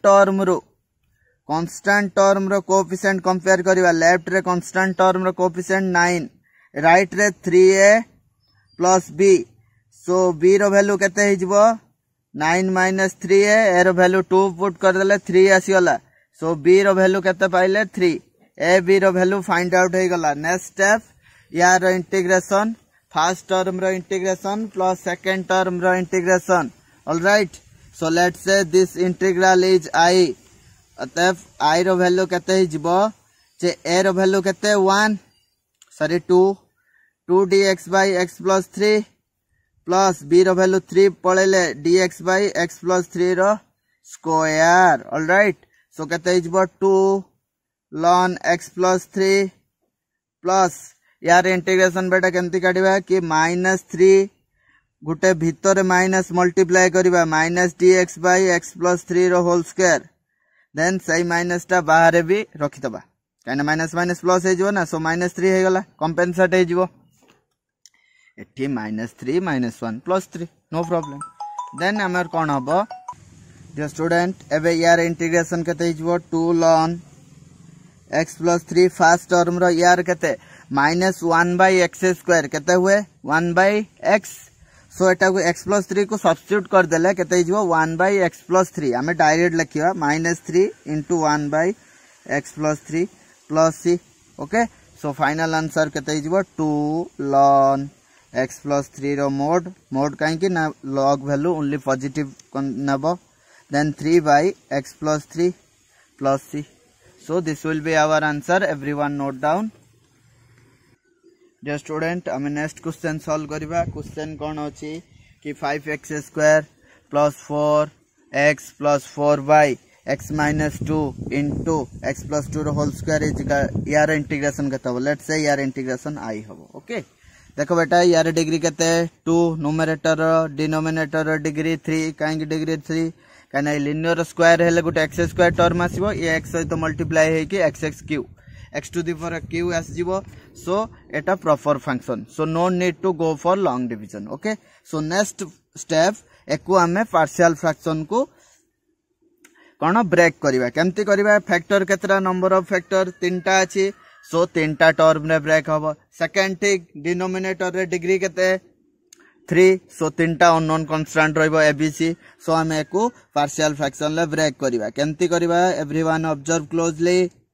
टर्म रो कोएफिशिएंट कंपेयर करबा लेफ्ट रे कांस्टेंट टर्म रो कोएफिशिएंट 9 राइट रे 3a plus b so b रो वैल्यू केते हे जिवो 9 minus 3a a रो वैल्यू 2 पुट कर देले 3 आसी गला सो b रो वैल्यू केते पाइले 3 a b row value find out हे गला नेक्स्ट स्टेप यार इंटीग्रेशन फर्स्ट टर्म रो इंटीग्रेशन प्लस सेकंड टर्म रो integration alright so let's say this integral is i अतः i रो वैल्यू केते हे जिवो जे a रो वैल्यू केते 1 sorry 2 dx by x plus 3 plus b row value 3 पळेले dx by x plus 3 रो स्क्वायर ऑलराइट सो केते हे जिवो 2 ln x plus 3 प्लस यार इंटीग्रेशन बेटा केमती काढिबा कि -3 गुटे भितर माइनस मल्टीप्लाई करिबा -dx by x plus 3 रो होल स्क्वायर देन सही माइनस टा बाहर भी रखि दबा काइना माइनस माइनस प्लस हे जिवो ना सो -3 हे गला कंपेंसेट हे जिवो एठी -3 -1 +3 नो प्रॉब्लम देन हमर कोन हबो डियर स्टूडेंट एबे यार इंटीग्रेशन केते हे जिवो 2 ln x plus 3 first term रो यार केते -1 by x स्क्वायर केते हुए 1 by x सो एटा को x plus 3 को सब्स्टिट्यूट कर देले केते हे जिवो 1 by x plus 3 हमें डायरेक्ट लिखिबा -3 into 1 by x plus 3 plus c okay so final answer केते हे जिवो 2 ln x plus 3 रो मोड काहे कि ना log वैल्यू ओनली पॉजिटिव नबो then 3 by x plus 3 plus c so this will be our answer everyone note down dear student हमें नेक्स्ट क्वेश्चन सॉल्व करबा क्वेश्चन कोन अछि कि 5x square plus 4x plus 4y x minus 2 into x plus 2 रो होल स्क्वायर इज यार इंटीग्रेशन केते हो लेट्स से यार इंटीग्रेशन i हबो ओके देखो बेटा यार डिग्री केते 2 न्यूमरेटर डिनोमिनेटर डिग्री 3 काहे डिग्री 3 काना लिनियर स्क्वायर हेले गुटे x स्क्वायर टर्म आसीबो ये x सहित मल्टीप्लाई हे कि x cube x to the power cube आसी जीवो सो एटा proper function so no need to go for long division okay so next step एको हमें पार्शियल फ्रैक्शन को कोन ब्रेक करबा केमती करबा फैक्टर केतरा नंबर ऑफ फैक्टर तीनटा अछि सो तीनटा टर्म रे ब्रेक हबो सेकंड थिंग डिनोमिनेटर रे डिग्री केते 3 सो तीनटा अननोन कांस्टेंट रहबो एबीसी सो हम एको पार्शियल फ्रैक्शन ले ब्रेक करबा केमती करबा एवरीवन ऑब्जर्व क्लोजली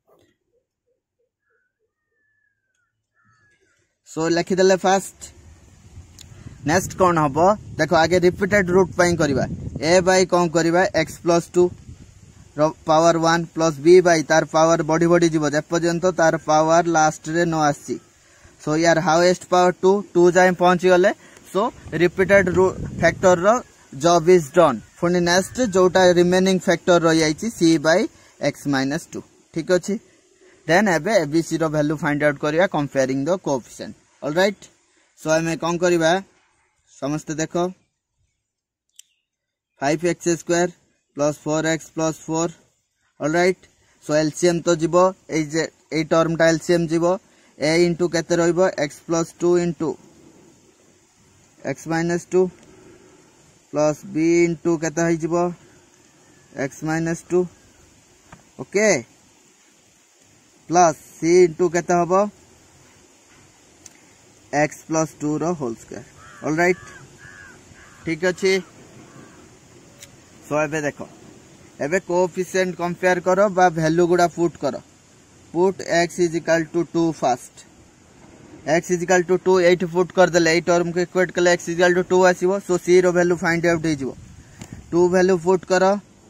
सो लिखि देले फर्स्ट नेक्स्ट कोन हबो देखो आगे रिपीटेड रूट पई करबा a बाय कोन करबा x plus 2 रो पावर 1 प्लस b बाय तार पावर बॉडी बॉडी जीवो जे पर्यंत तार पावर लास्ट रे न आसी सो यार हाईएस्ट पावर 2 जाय पहुंची गले सो रिपीटेड फैक्टर रो जॉब इज डन फुनी नेक्स्ट जोटा रिमेनिंग फैक्टर रह जाईची c बाय x minus 2 ठीक अछि देन एबे abc रो वैल्यू फाइंड आउट करिया comparing the coefficient alright so हमें कोन करबा समस्त देखो 5x square plus 4x plus 4 alright so LCM तो जीवो ए टर्म टा एलसीएम जीवो a into केते रहइबो x plus 2 into x minus 2 plus b into केते होई जीवो x minus 2 okay plus c into केते हबो x plus 2 रो होल स्क्वायर ऑलराइट ठीक अछि सो एबे देखो एबे कोएफिशिएंट कंपेयर करो बा वैल्यू गुडा पुट करो put x is equal to 2 first x is equal to 2 8 put कर देले ए टर्म को इक्वेट करले x is equal to 2 आसीबो सो c रो वैल्यू फाइंड आउट हे जिवो 2 वैल्यू पुट करो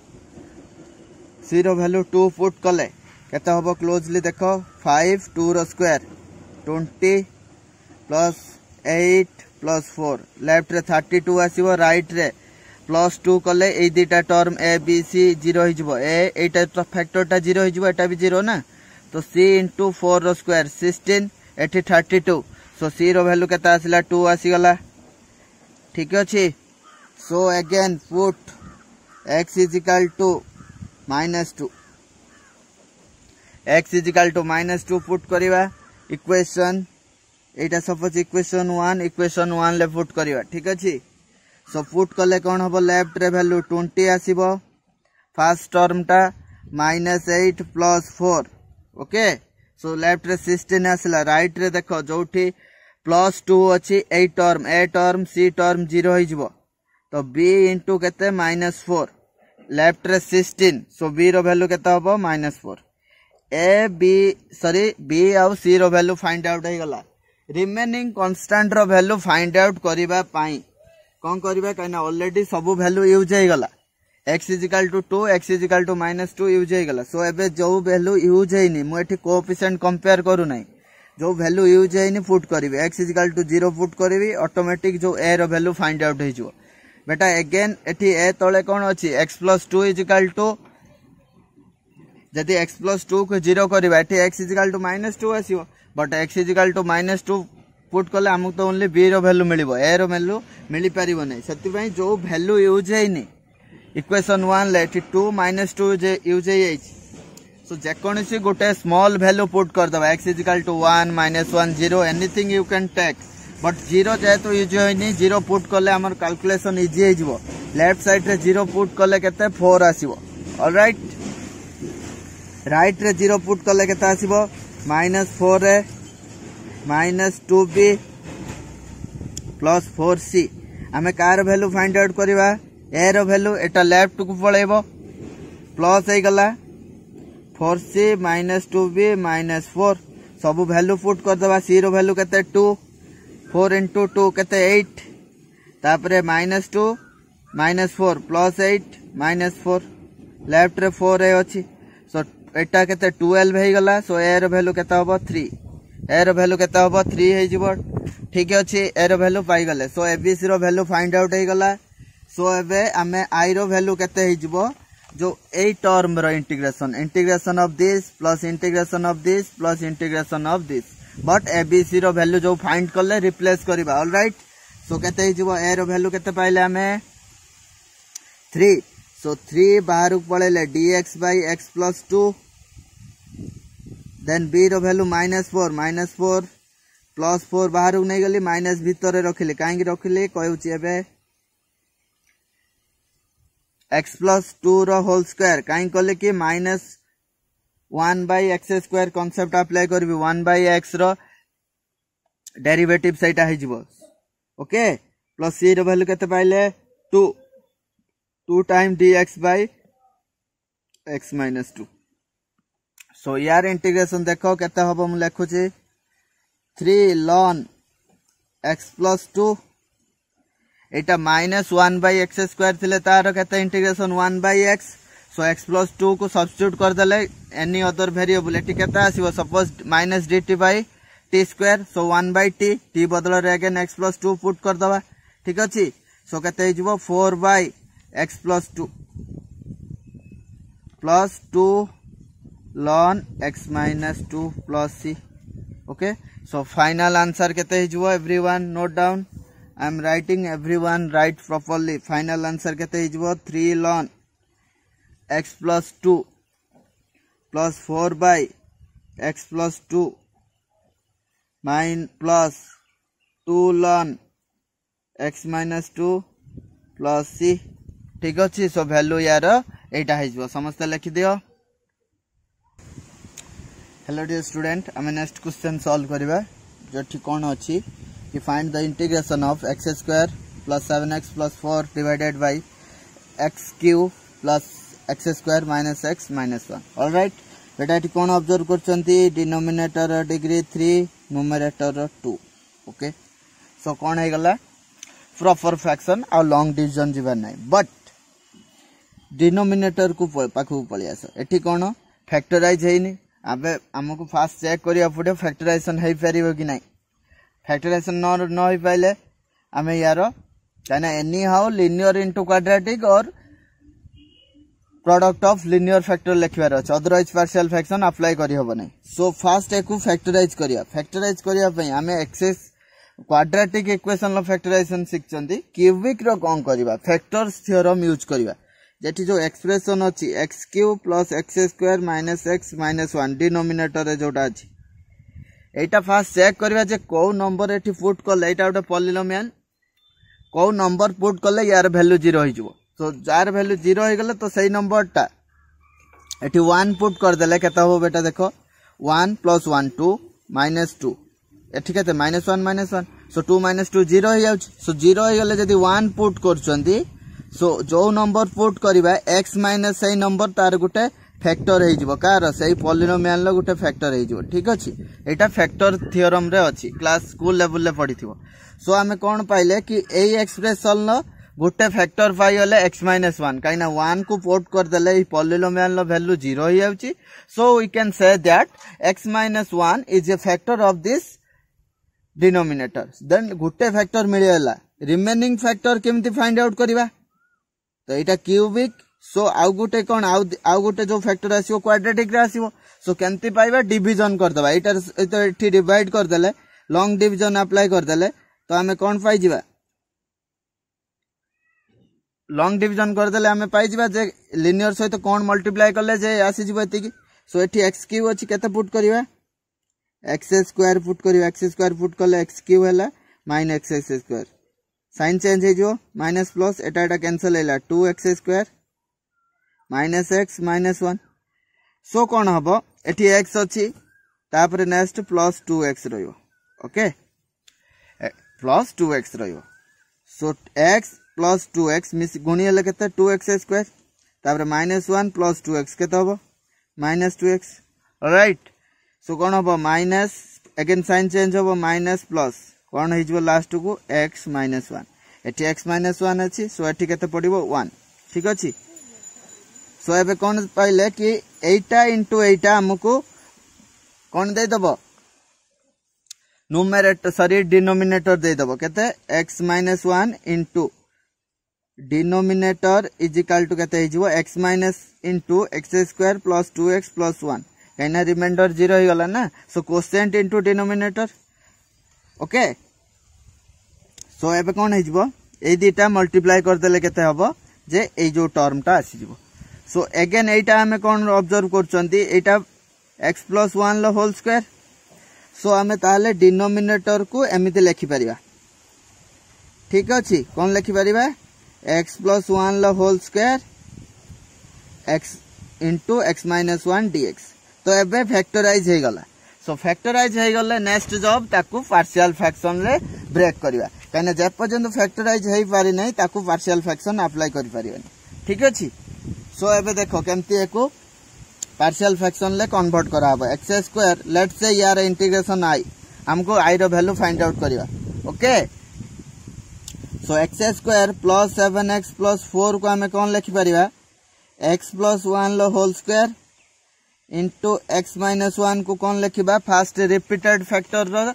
c रो वैल्यू 2 पुट कले केते होबो क्लोजली देखो 5 2 रो स्क्वायर 20 प्लस 8 प्लस 4 लेफ्ट रे 32 आसीबो राइट रे प्लस 2 कले ए दीटा टर्म a b c 0 हो जिवो ए एटा तो फैक्टर टा 0 हो जिवो एटा भी 0 ना तो c into 4 रो स्क्वायर 16 एठी 32 सो c रो वैल्यू केता आसिला 2 आसी गला ठीक अछि So again put x is equal to -2, x is equal to -2 put करिवा इक्वेशन एटा सपोज इक्वेशन 1 ले पुट करिवा ठीक अछि। सो पुट कले कोन हबो लेफ्ट रे वैल्यू 20 आसीबो फर्स्ट टर्म टा -8 + 4 ओके। सो लेफ्ट रे 16 आसला राइट रे देखो जोठी +2 अछि ए टर्म सी टर्म 0 होई जिवो तो b * केते -4 लेफ्ट रे 16 सो b रो वैल्यू केते हबो -4 बी आउ सी रो वैल्यू फाइंड आउट हो गला। रिमेनिंग कांस्टेंट रो वैल्यू फाइंड आउट करिबा पई कोन करिबा कना ऑलरेडी सब वैल्यू यूज हो गला x = 2 x = -2 यूज हो गला। सो एबे जो वैल्यू यूज हेनी मु एठी कोएफिशिएंट कंपेयर करू नै जो वैल्यू यूज हेनी पुट करिवे x = 0 पुट करिवी ऑटोमेटिक जो a रो वैल्यू फाइंड आउट हो जिवो बेटा। अगेन एठी a तळे कोन अछि x + 2 = जदि x + 2 को 0 करिवा एठी x = -2 आसीबो बट x = -2 पुट कले हमु तो ओनली b रो वैल्यू मिलिबो a रो वैल्यू मिली परिबो नै। सेति पई जो वैल्यू यूज हेनी इक्वेशन 1 ले एठी 2 - 2 जे यूज हे सो जे कोनसी गोटे स्मॉल वैल्यू पुट कर दबा x = 1 -1 0 anything you can take but 0 जे तो यूज हेनी 0 पुट कले हमर कैलकुलेशन इजी हे जिवो लेफ्ट साइड रे 0 पुट कले केते 4 आसीबो ऑलराइट। राइट रे 0 पुट कले केते आसीबो -4 रे -2b + 4c आमे कार वैल्यू फाइंड आउट करिवा a रो वैल्यू एटा लेफ्ट को पळेबो प्लस हे गला 4c -2b -4 सब वैल्यू पुट कर दबा c रो वैल्यू केते 2 4 * 2 केते 8 तापरे -2 -4 +8 -4 लेफ्ट रे 4 ए अछि सो एटा केते 12 हे गला। सो a रो वैल्यू केते हबो 3 a रो वैल्यू केते हबो 3 हे जिवो ठीक अछि a रो वैल्यू पाई गले। सो abc रो वैल्यू फाइंड आउट हे गला। सो एबे हमें i रो वैल्यू केते हे जिवो जो ए टर्म रो integration of this plus integration of this plus integration of this but abc रो वैल्यू जो फाइंड करले रिप्लेस करबा ऑलराइट। सो केते हे जिवो a रो वैल्यू केते पाइले हमें 3 सो 3 बाहर पळेले dx / x + 2 देन b रो वैल्यू -4 +4 बाहर नै गली माइनस भीतर रखिले काहे रखिले कहउची एबे x + 2 रो होल स्क्वायर काहे कहले कि -1/x² कांसेप्ट अप्लाई करबी 1/x रो डेरिवेटिव सेटा हे जिवो ओके प्लस c रो वैल्यू केते पाइले 2 टाइम dx / x - 2 सो यार इंटीग्रेशन देखो केते हबो मु लेखुची 3 ln x + 2 एटा -1/x² थिले तार केते इंटीग्रेशन 1/x सो x + 2 को सब्स्टिट्यूट कर देले एनी अदर वेरिएबल एटी केते आसीबो सपोज -dt/t² सो 1/t t बदल रे अगेन x + 2 पुट कर दबा ठीक अछि। सो केते हिजबो 4/x + 2 plus 2 ln x - 2 plus c okay। so final answer केते हिजबो everyone note down I am writing everyone write properly final answer केते हिजबो 3 ln x + 2 plus 4/x + 2 plus 2 ln x - 2 plus c ठीक अछि। सो वैल्यू यार एटा हिजबो समस्त लिखि दियो। हेलो डियर स्टूडेंट आम नेक्स्ट क्वेश्चन सॉल्व करबा जो ठीक कोन अछि कि find the integration of x² + 7x + 4 divided by x³ + x² - x - 1 alright बेटा ठीक कोन ऑब्जर्व करचंती denominator degree 3 numerator 2 okay. So कोन हे गला प्रॉपर फ्रैक्शन आ लॉन्ग डिवीजन जीवन नै बट डिनोमिनेटर को पाखु पळि आस एठी कोन फैक्टराइज हेनी आबे हमको फास्ट चेक करिया पड़े फैक्टराइजेशन हे परिबो कि नै फैक्टराइजेशन न हो पाइले आमे यार काना anyhow linear into quadratic और प्रोडक्ट ऑफ लिनियर फैक्टर लिखबार अछि अदरवाइज पार्शियल फ्रैक्शन अप्लाई करि होबो नै। सो फास्ट एको फैक्टराइज करिया पई आमे एक्सेस क्वाड्रेटिक इक्वेशन फैक्टराइजेशन शिखचंदी क्यूबिक रो कौन करबा फैक्टर्स थ्योरम यूज करबा जेठी जो एक्सप्रेशन अछि x cube plus x square minus x minus 1 denominator रे जोटा अछि एटा फास्ट चेक करबा जे को नंबर एठी पुट करले एटा गोटे पॉलिनोमियल को नंबर पुट करले यार वैल्यू 0 हो जिवो तो जार वैल्यू 0 हो गले तो सही नंबर टा एठी 1 पुट कर देले केता हो बेटा देखो 1 प्लस 1 2 माइनस 2 एठी केते माइनस 1 माइनस 1 सो 2 माइनस 2 0 हो जाउछ सो 0 हो गले जदी 1 पुट करचंदी सो जो नंबर पुट करिबा x माइनस सही नंबर तार गुटे फैक्टर हो जिवो कार सही पॉलिनोमियल लो गुटे फैक्टर हो जिवो ठीक अछि एटा फैक्टर थ्योरम रे अछि क्लास स्कूल लेवल ले पढिथिवो सो आमे कोन पाइले कि एई एक्सप्रेशन लो गुटे फैक्टर पाई गले x माइनस 1 काइना 1 को पुट कर देले ई पॉलिनोमियल लो वैल्यू 0 हो जाउची so we can say that x minus 1 is a factor of this denominator then गुटे फैक्टर मिलियला रिमेनिंग फैक्टर केमती फाइंड आउट करिबा तो एटा क्यूबिक सो आउ गुटे कोन आउ गुटे जो फैक्टर आसीओ क्वाड्रेटिक रे आसीओ सो केमती पाइबा डिवीजन कर दबा एटा तो एठी डिवाइड कर देले लॉन्ग डिवीजन अप्लाई कर देले तो हमें कोन पाई जिबा लॉन्ग डिवीजन कर देले हमें पाई जिबा जे लिनियर सहित कोन मल्टीप्लाई करले जे आसी जिबो एतिकी सो एठी x क्यूब अछि केते पुट करिवा x स्क्वायर पुट करिवा x स्क्वायर पुट करले x क्यूब हैला minus x square sign change हे जो माइनस प्लस एटा एटा कैंसिल हैला 2x square minus x minus 1 so कोन हबो एठी x अछि तापर नेक्स्ट प्लस 2x रहियो ओके प्लस 2x रहियो सो x प्लस 2x मिस गुणी हले केते 2x स्क्वायर तापर माइनस 1 प्लस 2x केते हबो माइनस 2x राइट सो कोन हबो माइनस अगेन साइन चेंज हबो माइनस प्लस कोन हे जो लास्ट को x माइनस 1 एठी x माइनस 1 अछि सो एठी केते पडिबो 1 ठीक अछि सो एबे कोन पाइले कि 8 इनटू 8 हमकु कोन दे दबो न्यूमरेटर सॉरी डिनोमिनेटर दे दबो केते x minus 1 into denominator is equal to केते हिजबो x minus into x square plus 2x plus 1 काइना रिमाइंडर 0 हो गला ना so quotient into denominator okay so एबे कोन हिजबो ए दीटा मल्टीप्लाई कर देले केते हबो जे ए जो टर्म टा आसी जिवो सो अगेन एटा हमें कोन ऑब्जर्व करचंती एटा x प्लस 1 लो होल स्क्वायर सो हमें ताले डिनोमिनेटर को एमिति लिखि परिबा ठीक अछि कोन लिखि परिबा x प्लस 1 लो whole square x into x minus 1 dx तो एबे फैक्टराइज हे गला सो फैक्टराइज हे गले नेक्स्ट जॉब ताकू पार्शियल फ्रैक्शन रे ब्रेक करबा काने जे पर्यंत फैक्टराइज हे पारि नै ताकू पार्शियल फ्रैक्शन अप्लाई करि परिबनी ठीक अछि सो एबे देखो केमती एको पार्शियल फ्रैक्शन ले कन्वर्ट करा हबो x स्क्वायर लेट्स से यार इंटीग्रेशन i हमको i रो वैल्यू फाइंड आउट करबा okay so x square plus 7x plus 4 को हमें कोन लिखि परिबा x प्लस 1 लो whole square into x minus 1 को कोन लिखिबा फर्स्ट रिपीटेड फैक्टर रो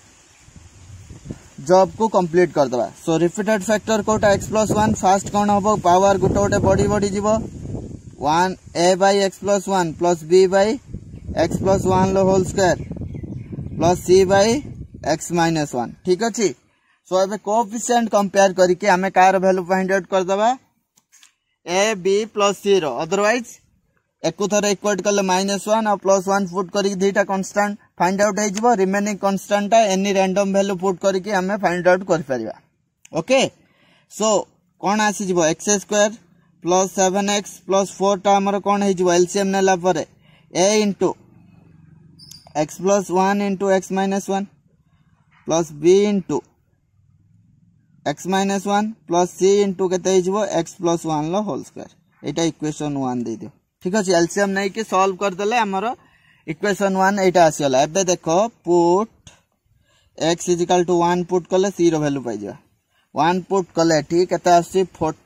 जॉब को कंप्लीट कर दबा सो रिपीटेड फैक्टर कोटा x प्लस 1 फर्स्ट कोन हबो पावर गुटे गुटे बड़ी बड़ी जीवो 1 a by x plus 1 plus b by x plus 1 लो whole square plus c by x minus 1 ठीक अछि सो एबे कोएफिशिएंट कंपेयर करी के हमें कार वैल्यू फाइंड आउट कर दबा a b plus c रो अदरवाइज एको थरे इक्वल करले -1 और +1 पुट करी दीटा कांस्टेंट फाइंड आउट हे जिवो remaining constant any random value put करी के हमें फाइंड आउट कर परिबा ओके सो कोन आसी जिवो x square plus 7x plus 4 टा हमर कोन हे जिवो एलसीएम नेला परे a into x plus 1 into x minus 1 plus b into x minus 1 plus c into केते हे जिवो x प्लस 1 लो होल स्क्वायर एटा इक्वेशन 1 दे दियो ठीक अछि एलसीएम नै के सॉल्व कर देले हमर इक्वेशन 1 एटा आसीला एबे देखो put x is equal to 1 put करले c रो वैल्यू पाइ जा 1 पुट करले ठीक केते आसी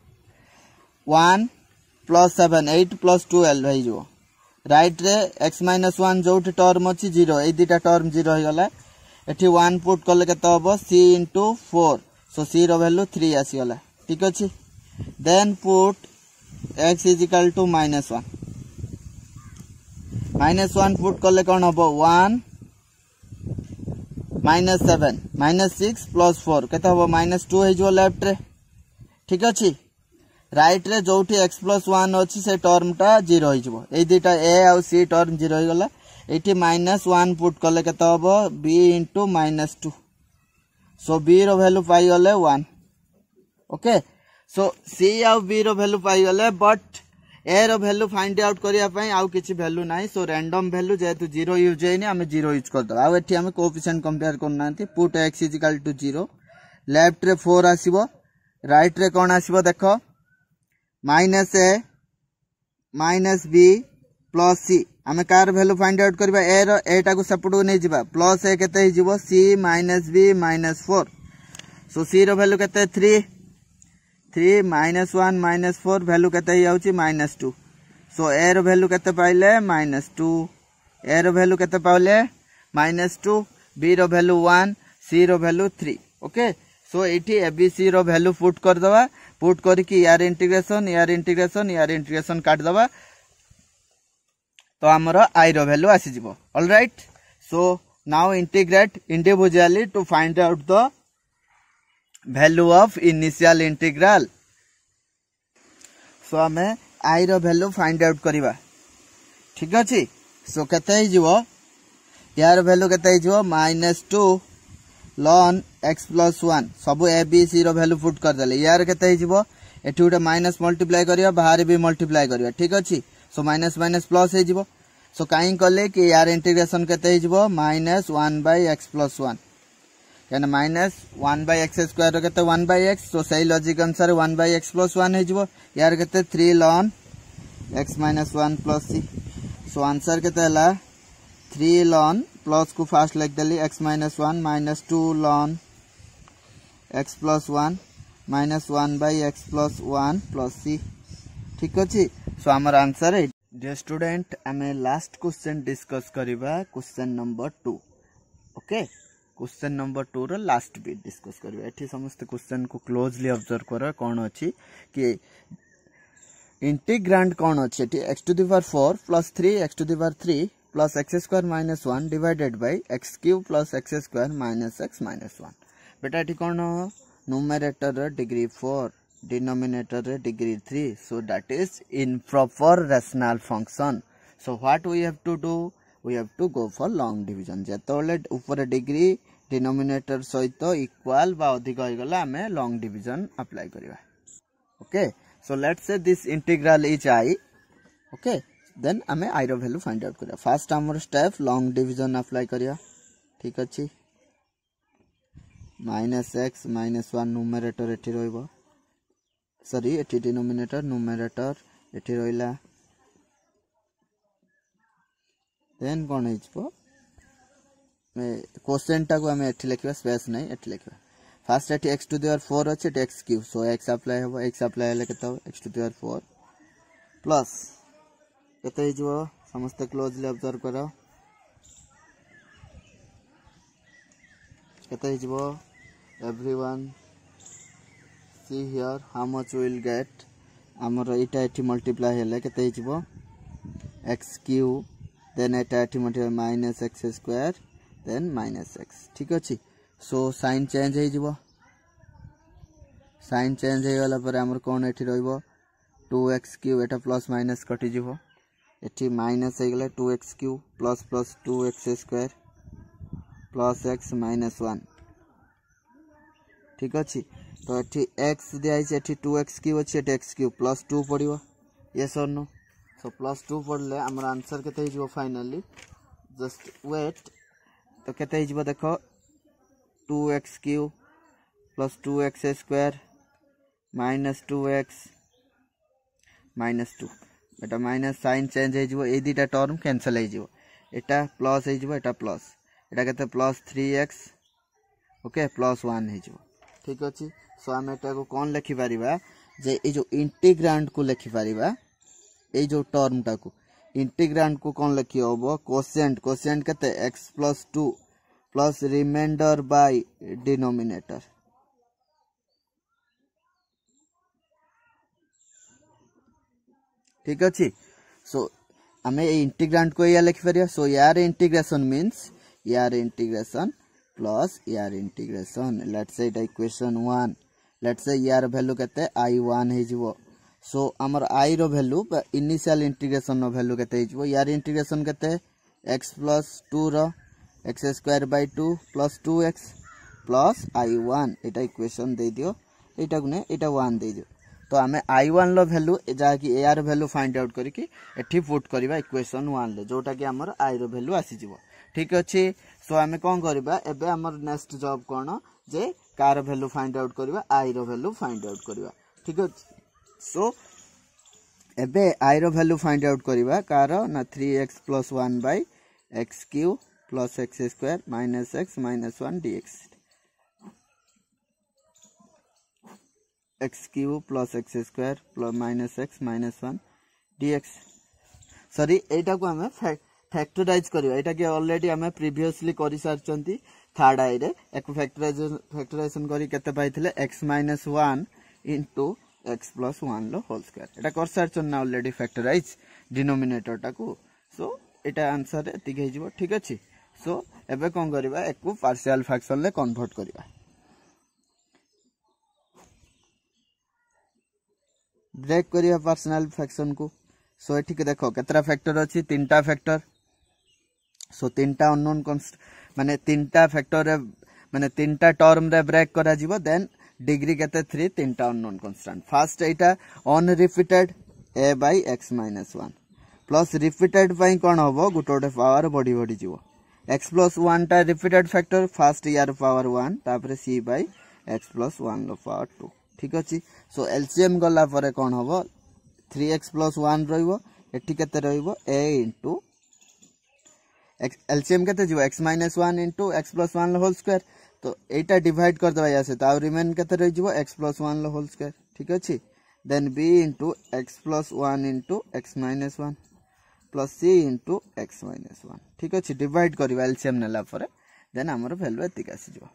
1 प्लस 7 8 प्लस 12 है जो राइट रे x माइनस 1 जोट टर्म अछि 0 ए दीटा टर्म 0 हो गला एठी 1 पुट करले केते हबो c इनटू 4 सो c रो वैल्यू 3 आसी गला ठीक अछि then put x is equal to -1 -1 put करले कोन हबो 1 -7 -6 + 4 केते हबो -2 हे जो लेफ्ट रे ठीक अछि राइट रे जोठी x + 1 अछि से टर्म टा 0 हे जबो ए दुटा a आ c टर्म 0 हे गला एठी -1 पुट करले केते हबो b * -2 सो b रो वैल्यू पाई गले 1 ओके सो c आ b रो वैल्यू पाई गले बट ए रो वैल्यू फाइंड आउट करिया पई आउ किछि वैल्यू नाही सो रैंडम वैल्यू जेतु 0 यूज हेनी हमें 0 यूज कर दो आ एठी हमें कोएफिशिएंट कंपेयर करनांती पुट x = 0 लेफ्ट रे 4 आसीबो राइट रे कोन आसीबो देखो -a -b + c हमें कार वैल्यू फाइंड आउट करबा a रो एटा को सपोर्ट नै जिबा प्लस a केते हिजिबो c -b -4 सो c रो वैल्यू केते 3 -1 -4 वैल्यू केते आउची -2 सो a रो वैल्यू केते पाइले -2 a रो वैल्यू केते पाइले -2 b रो वैल्यू 1 c रो वैल्यू 3 ओके सो एठी abc रो वैल्यू पुट कर दवा पुट करके यार इंटीग्रेशन काट दवा तो हमर i रो वैल्यू आसी जिवो alright so now integrate individually to find out the value of initial integral so हमें i रो वैल्यू फाइंड आउट करिवा ठीक अछि सो केते hi जिवो यार वैल्यू केते hi जिवो -2 ln x + 1 सब a b c रो वैल्यू पुट कर देले यार केते hi जिवो एठी उटे माइनस मल्टीप्लाई करिया बाहर भी मल्टीप्लाई करिया ठीक अछि सो माइनस माइनस प्लस हे जिवो सो काई करले कि यार इंटीग्रेशन केते हे जिवो -1/x + 1 यानी -1/x² रो केते 1/x सो सही लॉजिक अनुसार 1/x + 1 हे जिवो यार केते 3 ln x - 1 + c so answer केते हला 3 ln प्लस को फास्ट लिख देली x - 1 -2 ln x + 1 -1/x + 1 + c ठीक अछि सो हमर आंसर है डियर स्टूडेंट हमें लास्ट क्वेश्चन डिस्कस करिबा question number 2 okay question number 2 रो लास्ट बिट डिस्कस करिबा एठी समस्त क्वेश्चन को क्लोजली ऑब्जर्व करा कोन अछि कि इंटीग्रांड कोन अछि एठी x⁴ + 3x⁴ plus x² - 1 divided by x³ plus x² minus x minus 1 बेटा एठी कोन numerator रे डिग्री 4 denominator रे degree 3 so that is improper rational function so what we have to do we have to go for long division जेतोले ऊपर डिग्री डिनोमिनेटर सहित इक्वल बा अधिक होई गला हमें long division अप्लाई करिवा okay so let's say this integral is I okay then हमें I रो वैल्यू फाइंड आउट करिया फर्स्ट हमर स्टेप लॉन्ग डिवीजन अप्लाई करिया ठीक अछि -x -1 न्यूमरेटर एठी रहइबो सॉरी एठी डिनोमिनेटर न्यूमरेटर एठी रहिला देन कोन हिजबो मे क्वोशिएंट टा को हमें एठी लिखबा स्पेस नै एठी लिखबा फर्स्ट एठी x⁴ अछि एठी x³ सो x अप्लाई होबो x अप्लाई हले केतो x⁴ प्लस केते हिजबो समस्त क्लोजली ऑब्जर्व करो केते हिजबो everyone see here how much we will get amar eta एठी मल्टीप्लाई हेले केते हिजबो x³ then eta एठी मल्टीप्लाई -x² then -x ठीक अछि सो साइन चेंज हे जिवो साइन चेंज हे वाला पर हमर कोन एठी रहइबो 2x³ एटा प्लस माइनस कटि जिवो एठी माइनस हे गेले 2x³ plus 2x² plus x -1 ठीक अछि तो एठी x दिया छै एठी 2x³ अछि एठी x³ प्लस 2 पडिवो यस और नो सो प्लस 2 पडले हमर आंसर केते हे जिवो फाइनली जस्ट वेट तो केते हे जिवो देखो 2x³ plus 2x² minus 2x -2 बेटा माइनस साइन चेंज हे जिवो ए दिटा टर्म कैंसिल हे जिवो एटा प्लस हे जिवो एटा प्लस एटा केते प्लस 3x ओके प्लस 1 हे जिवो ठीक अछि सो हम एटा को कोन लिखि परिबा जे ए जो इंटीग्रांड को लिखि परिबा ए जो टर्म टा को इंटीग्रांड को कोन लिखि होबो कोशेंट केते x + 2 plus remainder by denominator ठीक अछि सो हमें ए इंटीग्रांड को या लिखि परिया सो यार इंटीग्रेशन मींस यार इंटीग्रेशन प्लस यार इंटीग्रेशन लेट्स से इटा इक्वेशन 1 लेट्स से यार वैल्यू केते i1 हे जिवो सो हमर i रो वैल्यू इनिशियल इंटीग्रेशन रो वैल्यू केते हे जिवो यार इंटीग्रेशन केते x प्लस 2 रो x square by 2 plus 2x plus i1 एटा इक्वेशन दे दियो एटा गुने एटा 1 दे दियो तो आमे i1 लो वैल्यू जा कि यार वैल्यू फाइंड आउट करी कि एठी पुट करबा इक्वेशन 1 ले जोटा कि हमर i रो वैल्यू आसी जिवो ठीक अछि सो आमे कोन करबा एबे हमर नेक्स्ट जॉब कोन जे कार वैल्यू फाइंड आउट करबा i रो वैल्यू फाइंड आउट करबा ठीक अछि सो एबे i रो वैल्यू फाइंड आउट करबा कार ना 3x + 1 / x³ + x² - x - 1 dx x³ + x² - x - 1 dx sorry एटा को हमें फैक्टराइज करबा एटा के ऑलरेडी हमें प्रीवियसली करि सारचंती थर्ड आई रे एक फैक्टराइजेशन करी केते पाइथिले x - 1 * x + 1 लो होल स्क्वायर एटा कर सारचन ना ऑलरेडी फैक्टराइज डिनोमिनेटर टा को सो एटा आंसर एतिक हे जिवो ठीक अछि सो एबे कोन करबा एक को पार्शियल फ्रैक्शन ले कन्वर्ट करबा ब्रेक करिया पार्शियल फ्रैक्शन को सो एठी के देखो केतरा फैक्टर अछि तीनटा फैक्टर सो तीनटा अननोन माने तीनटा फैक्टर रे माने तीनटा टर्म रे ब्रेक करा जिवो देन डिग्री केते 3 तीनटा अननोन कांस्टेंट फर्स्ट एटा on repeated a / x - 1 plus repeated पई कोन होबो गुटोटे पावर बॉडी बॉडी जिवो x + 1 टा रिपीटेड फैक्टर फर्स्ट यार पावर 1 तापरे c / x + 1 लो पावर 2 ठीक अछि सो एलसीएम गला परे कोन होबो 3x + 1 रहइबो एठी केते रहइबो a * एलसीएम केते जिवो x - 1 * x + 1 लो होल स्क्वायर तो एटा डिवाइड कर दबा या से ताउ रिमेन केते रहि जिवो x + 1 लो होल स्क्वायर ठीक अछि then b * x + 1 * x - 1 plus c * x - 1 ठीक अछि डिवाइड करबा एलसीएम नेला परे देन हमर वैल्यू एतिक आसी जिवो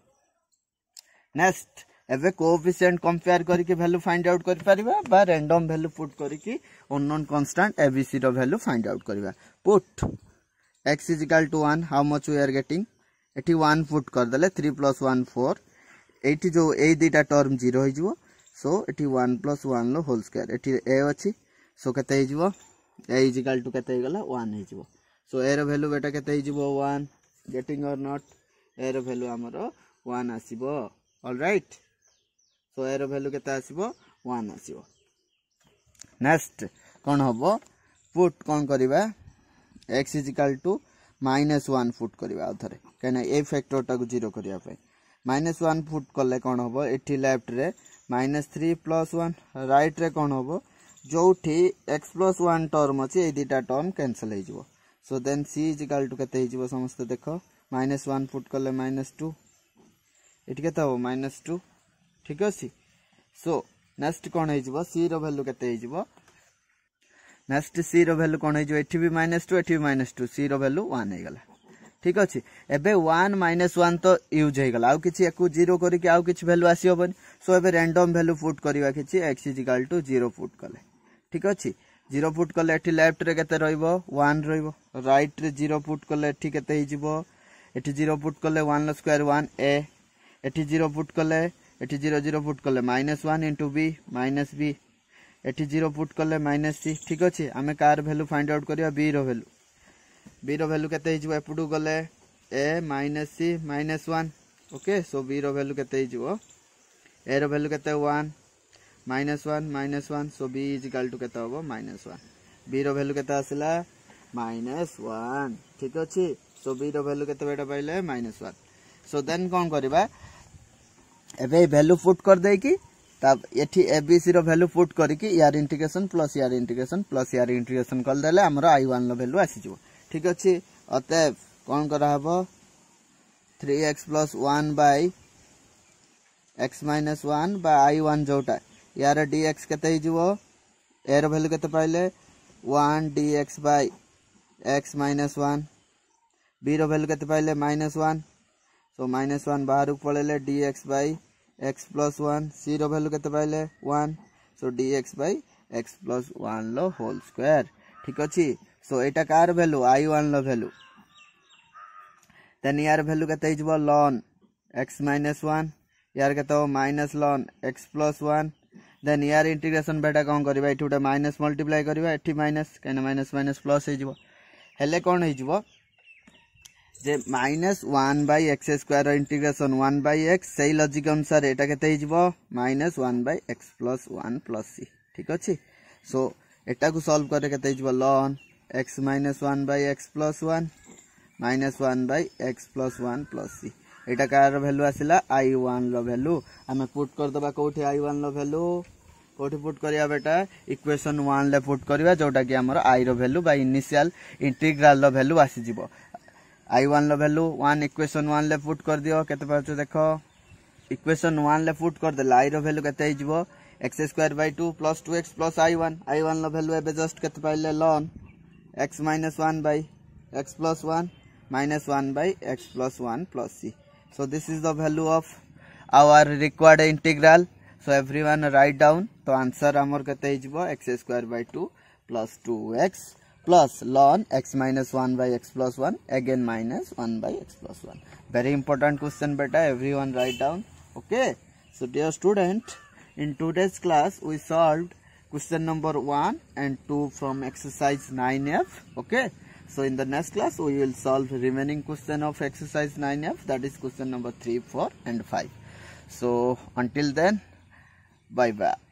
नेक्स्ट एबे कोएफिशिएंट कंपेयर करी के वैल्यू फाइंड आउट कर परिबा बा रैंडम वैल्यू पुट करी की अननोन कांस्टेंट abc रो वैल्यू फाइंड आउट करबा put x = 1 how much we are getting एठी 1 पुट कर देले 3 + 1 4 एठी जो ए दीटा टर्म 0 होई जिवो सो एठी 1 + 1 लो होल स्क्वायर एठी a अछि सो कते होई जिवो a = कते हो गला 1 होई जिवो सो a रो वैल्यू बेटा कते होई जिवो 1 गेटिंग और नॉट a रो वैल्यू हमरो 1 आसीबो ऑलराइट सो a रो वैल्यू कते आसीबो 1 आसीबो नेक्स्ट कोन होबो पुट कोन करबा x = -1 पुट करबा आथरे कने ए फैक्टर टा को 0 करिया पे -1 पुट करले कोन होबो एठी लेफ्ट रे -3 + 1 राइट रे कोन होबो जोठी x + 1 टर्म अछि ए दीटा टर्म कैंसिल हे जिवो सो देन c = कते हे जिवो समस्त देखो -1 पुट करले -2 एठी केते हो -2 ठीक अछि सो नेक्स्ट कोन हे जिवो c रो वैल्यू केते हे जिवो नेक्स्ट c रो वैल्यू कोन हे जिवो एठी भी -2 एठी भी -2 c रो वैल्यू 1 हे गला ठीक अछि एबे 1 - 1 तो यूज हे गला आउ किछि एकु 0 करी के आउ किछि वैल्यू आसी होबन सो एबे रैंडम वैल्यू पुट करबा किछि x = 0 पुट करले ठीक अछि 0 पुट करले एठी लेफ्ट रे केते रहइबो 1 रहइबो राइट रे 0 पुट करले एठी केते हे जिवो एठी 0 पुट करले 1 लो स्क्वायर 1 a एठी 0 पुट करले एठी 0 0 पुट करले -1 * b -b एठी 0 पुट करले -c ठीक अछि हमें कार वैल्यू फाइंड आउट करिया b रो वैल्यू केते हिजबो एपुडू गले a - c - 1 okay so b row value केते हिजबो a रो वैल्यू केते 1 -1 - 1 सो b = केते होबो -1 b रो वैल्यू केते आसिला -1 ठीक अछि सो b रो वैल्यू केते बेटा पाइले -1 सो देन कोन करबा एबे वैल्यू पुट कर दे की तब एठी abc रो वैल्यू पुट करी की यार इंटीग्रेशन प्लस यार इंटीग्रेशन प्लस यार इंटीग्रेशन कर देले हमरो i1 लो वैल्यू आसी जिवो ठीक अछि अतएव कोन करा हबो 3x + 1 / x - 1 / i1 जोटा यार dx केते हिजबो a रो वैल्यू केते पाइले 1 dx / x - 1 b रो वैल्यू केते पाइले -1 सो -1 बाहर पळेले dx / x + 1 c रो वैल्यू केते पाइले 1 सो dx / x + 1 लो होल स्क्वायर ठीक अछि सो एटा कार वैल्यू i1 लो वैल्यू देन यार वैल्यू केते हिजबो ln x माइनस वन यार के माइनस लॉन x प्लस वन देन यार इंटीग्रेशन बेटा कौन करवा ये गोटे माइनस मल्टीप्लाई करवा एटी माइनस कहीं माइनस माइनस प्लस हेले कौन हो जे minus one by x square integration one by x से लॉजिक अनुसार एटा केते minus one by x plus one plus c ठीक अच्छे सो एटा को सॉल्व करे केते लॉन x minus one by x plus one minus one by x plus one plus c एटा कार वैल्यू आसिला I1 रो वैल्यू आमे पुट कर दबा कोठी I1 रो वैल्यू कोठी पुट करिया बेटा इक्वेशन 1 ले पुट करिया जोटा कि हमर I रो वैल्यू बाय इनिशियल इंटीग्रल रो वैल्यू आसी जिवो I1 रो वैल्यू 1 इक्वेशन 1 ले पुट कर दियो केते पाछो देखो इक्वेशन 1 ले पुट कर देला I रो वैल्यू केते हो जिवो x square by 2 plus 2x plus I1 रो वैल्यू एबे जस्ट केते पाइले ln x minus 1 by x plus 1 minus 1 by x plus 1 plus c. So this is the value of our required integral. So everyone write down. तो answer हमर कते हिजबो x square by 2 plus 2x plus ln x minus 1 by x plus 1 again minus 1 by x plus 1. Very important question beta, everyone write down. Okay. So dear student, in today's class we solved question number 1 and 2 from exercise 9F. Okay. So in the next class we will solve remaining question of exercise 9F, that is question number 3, 4 and 5. So until then, bye bye.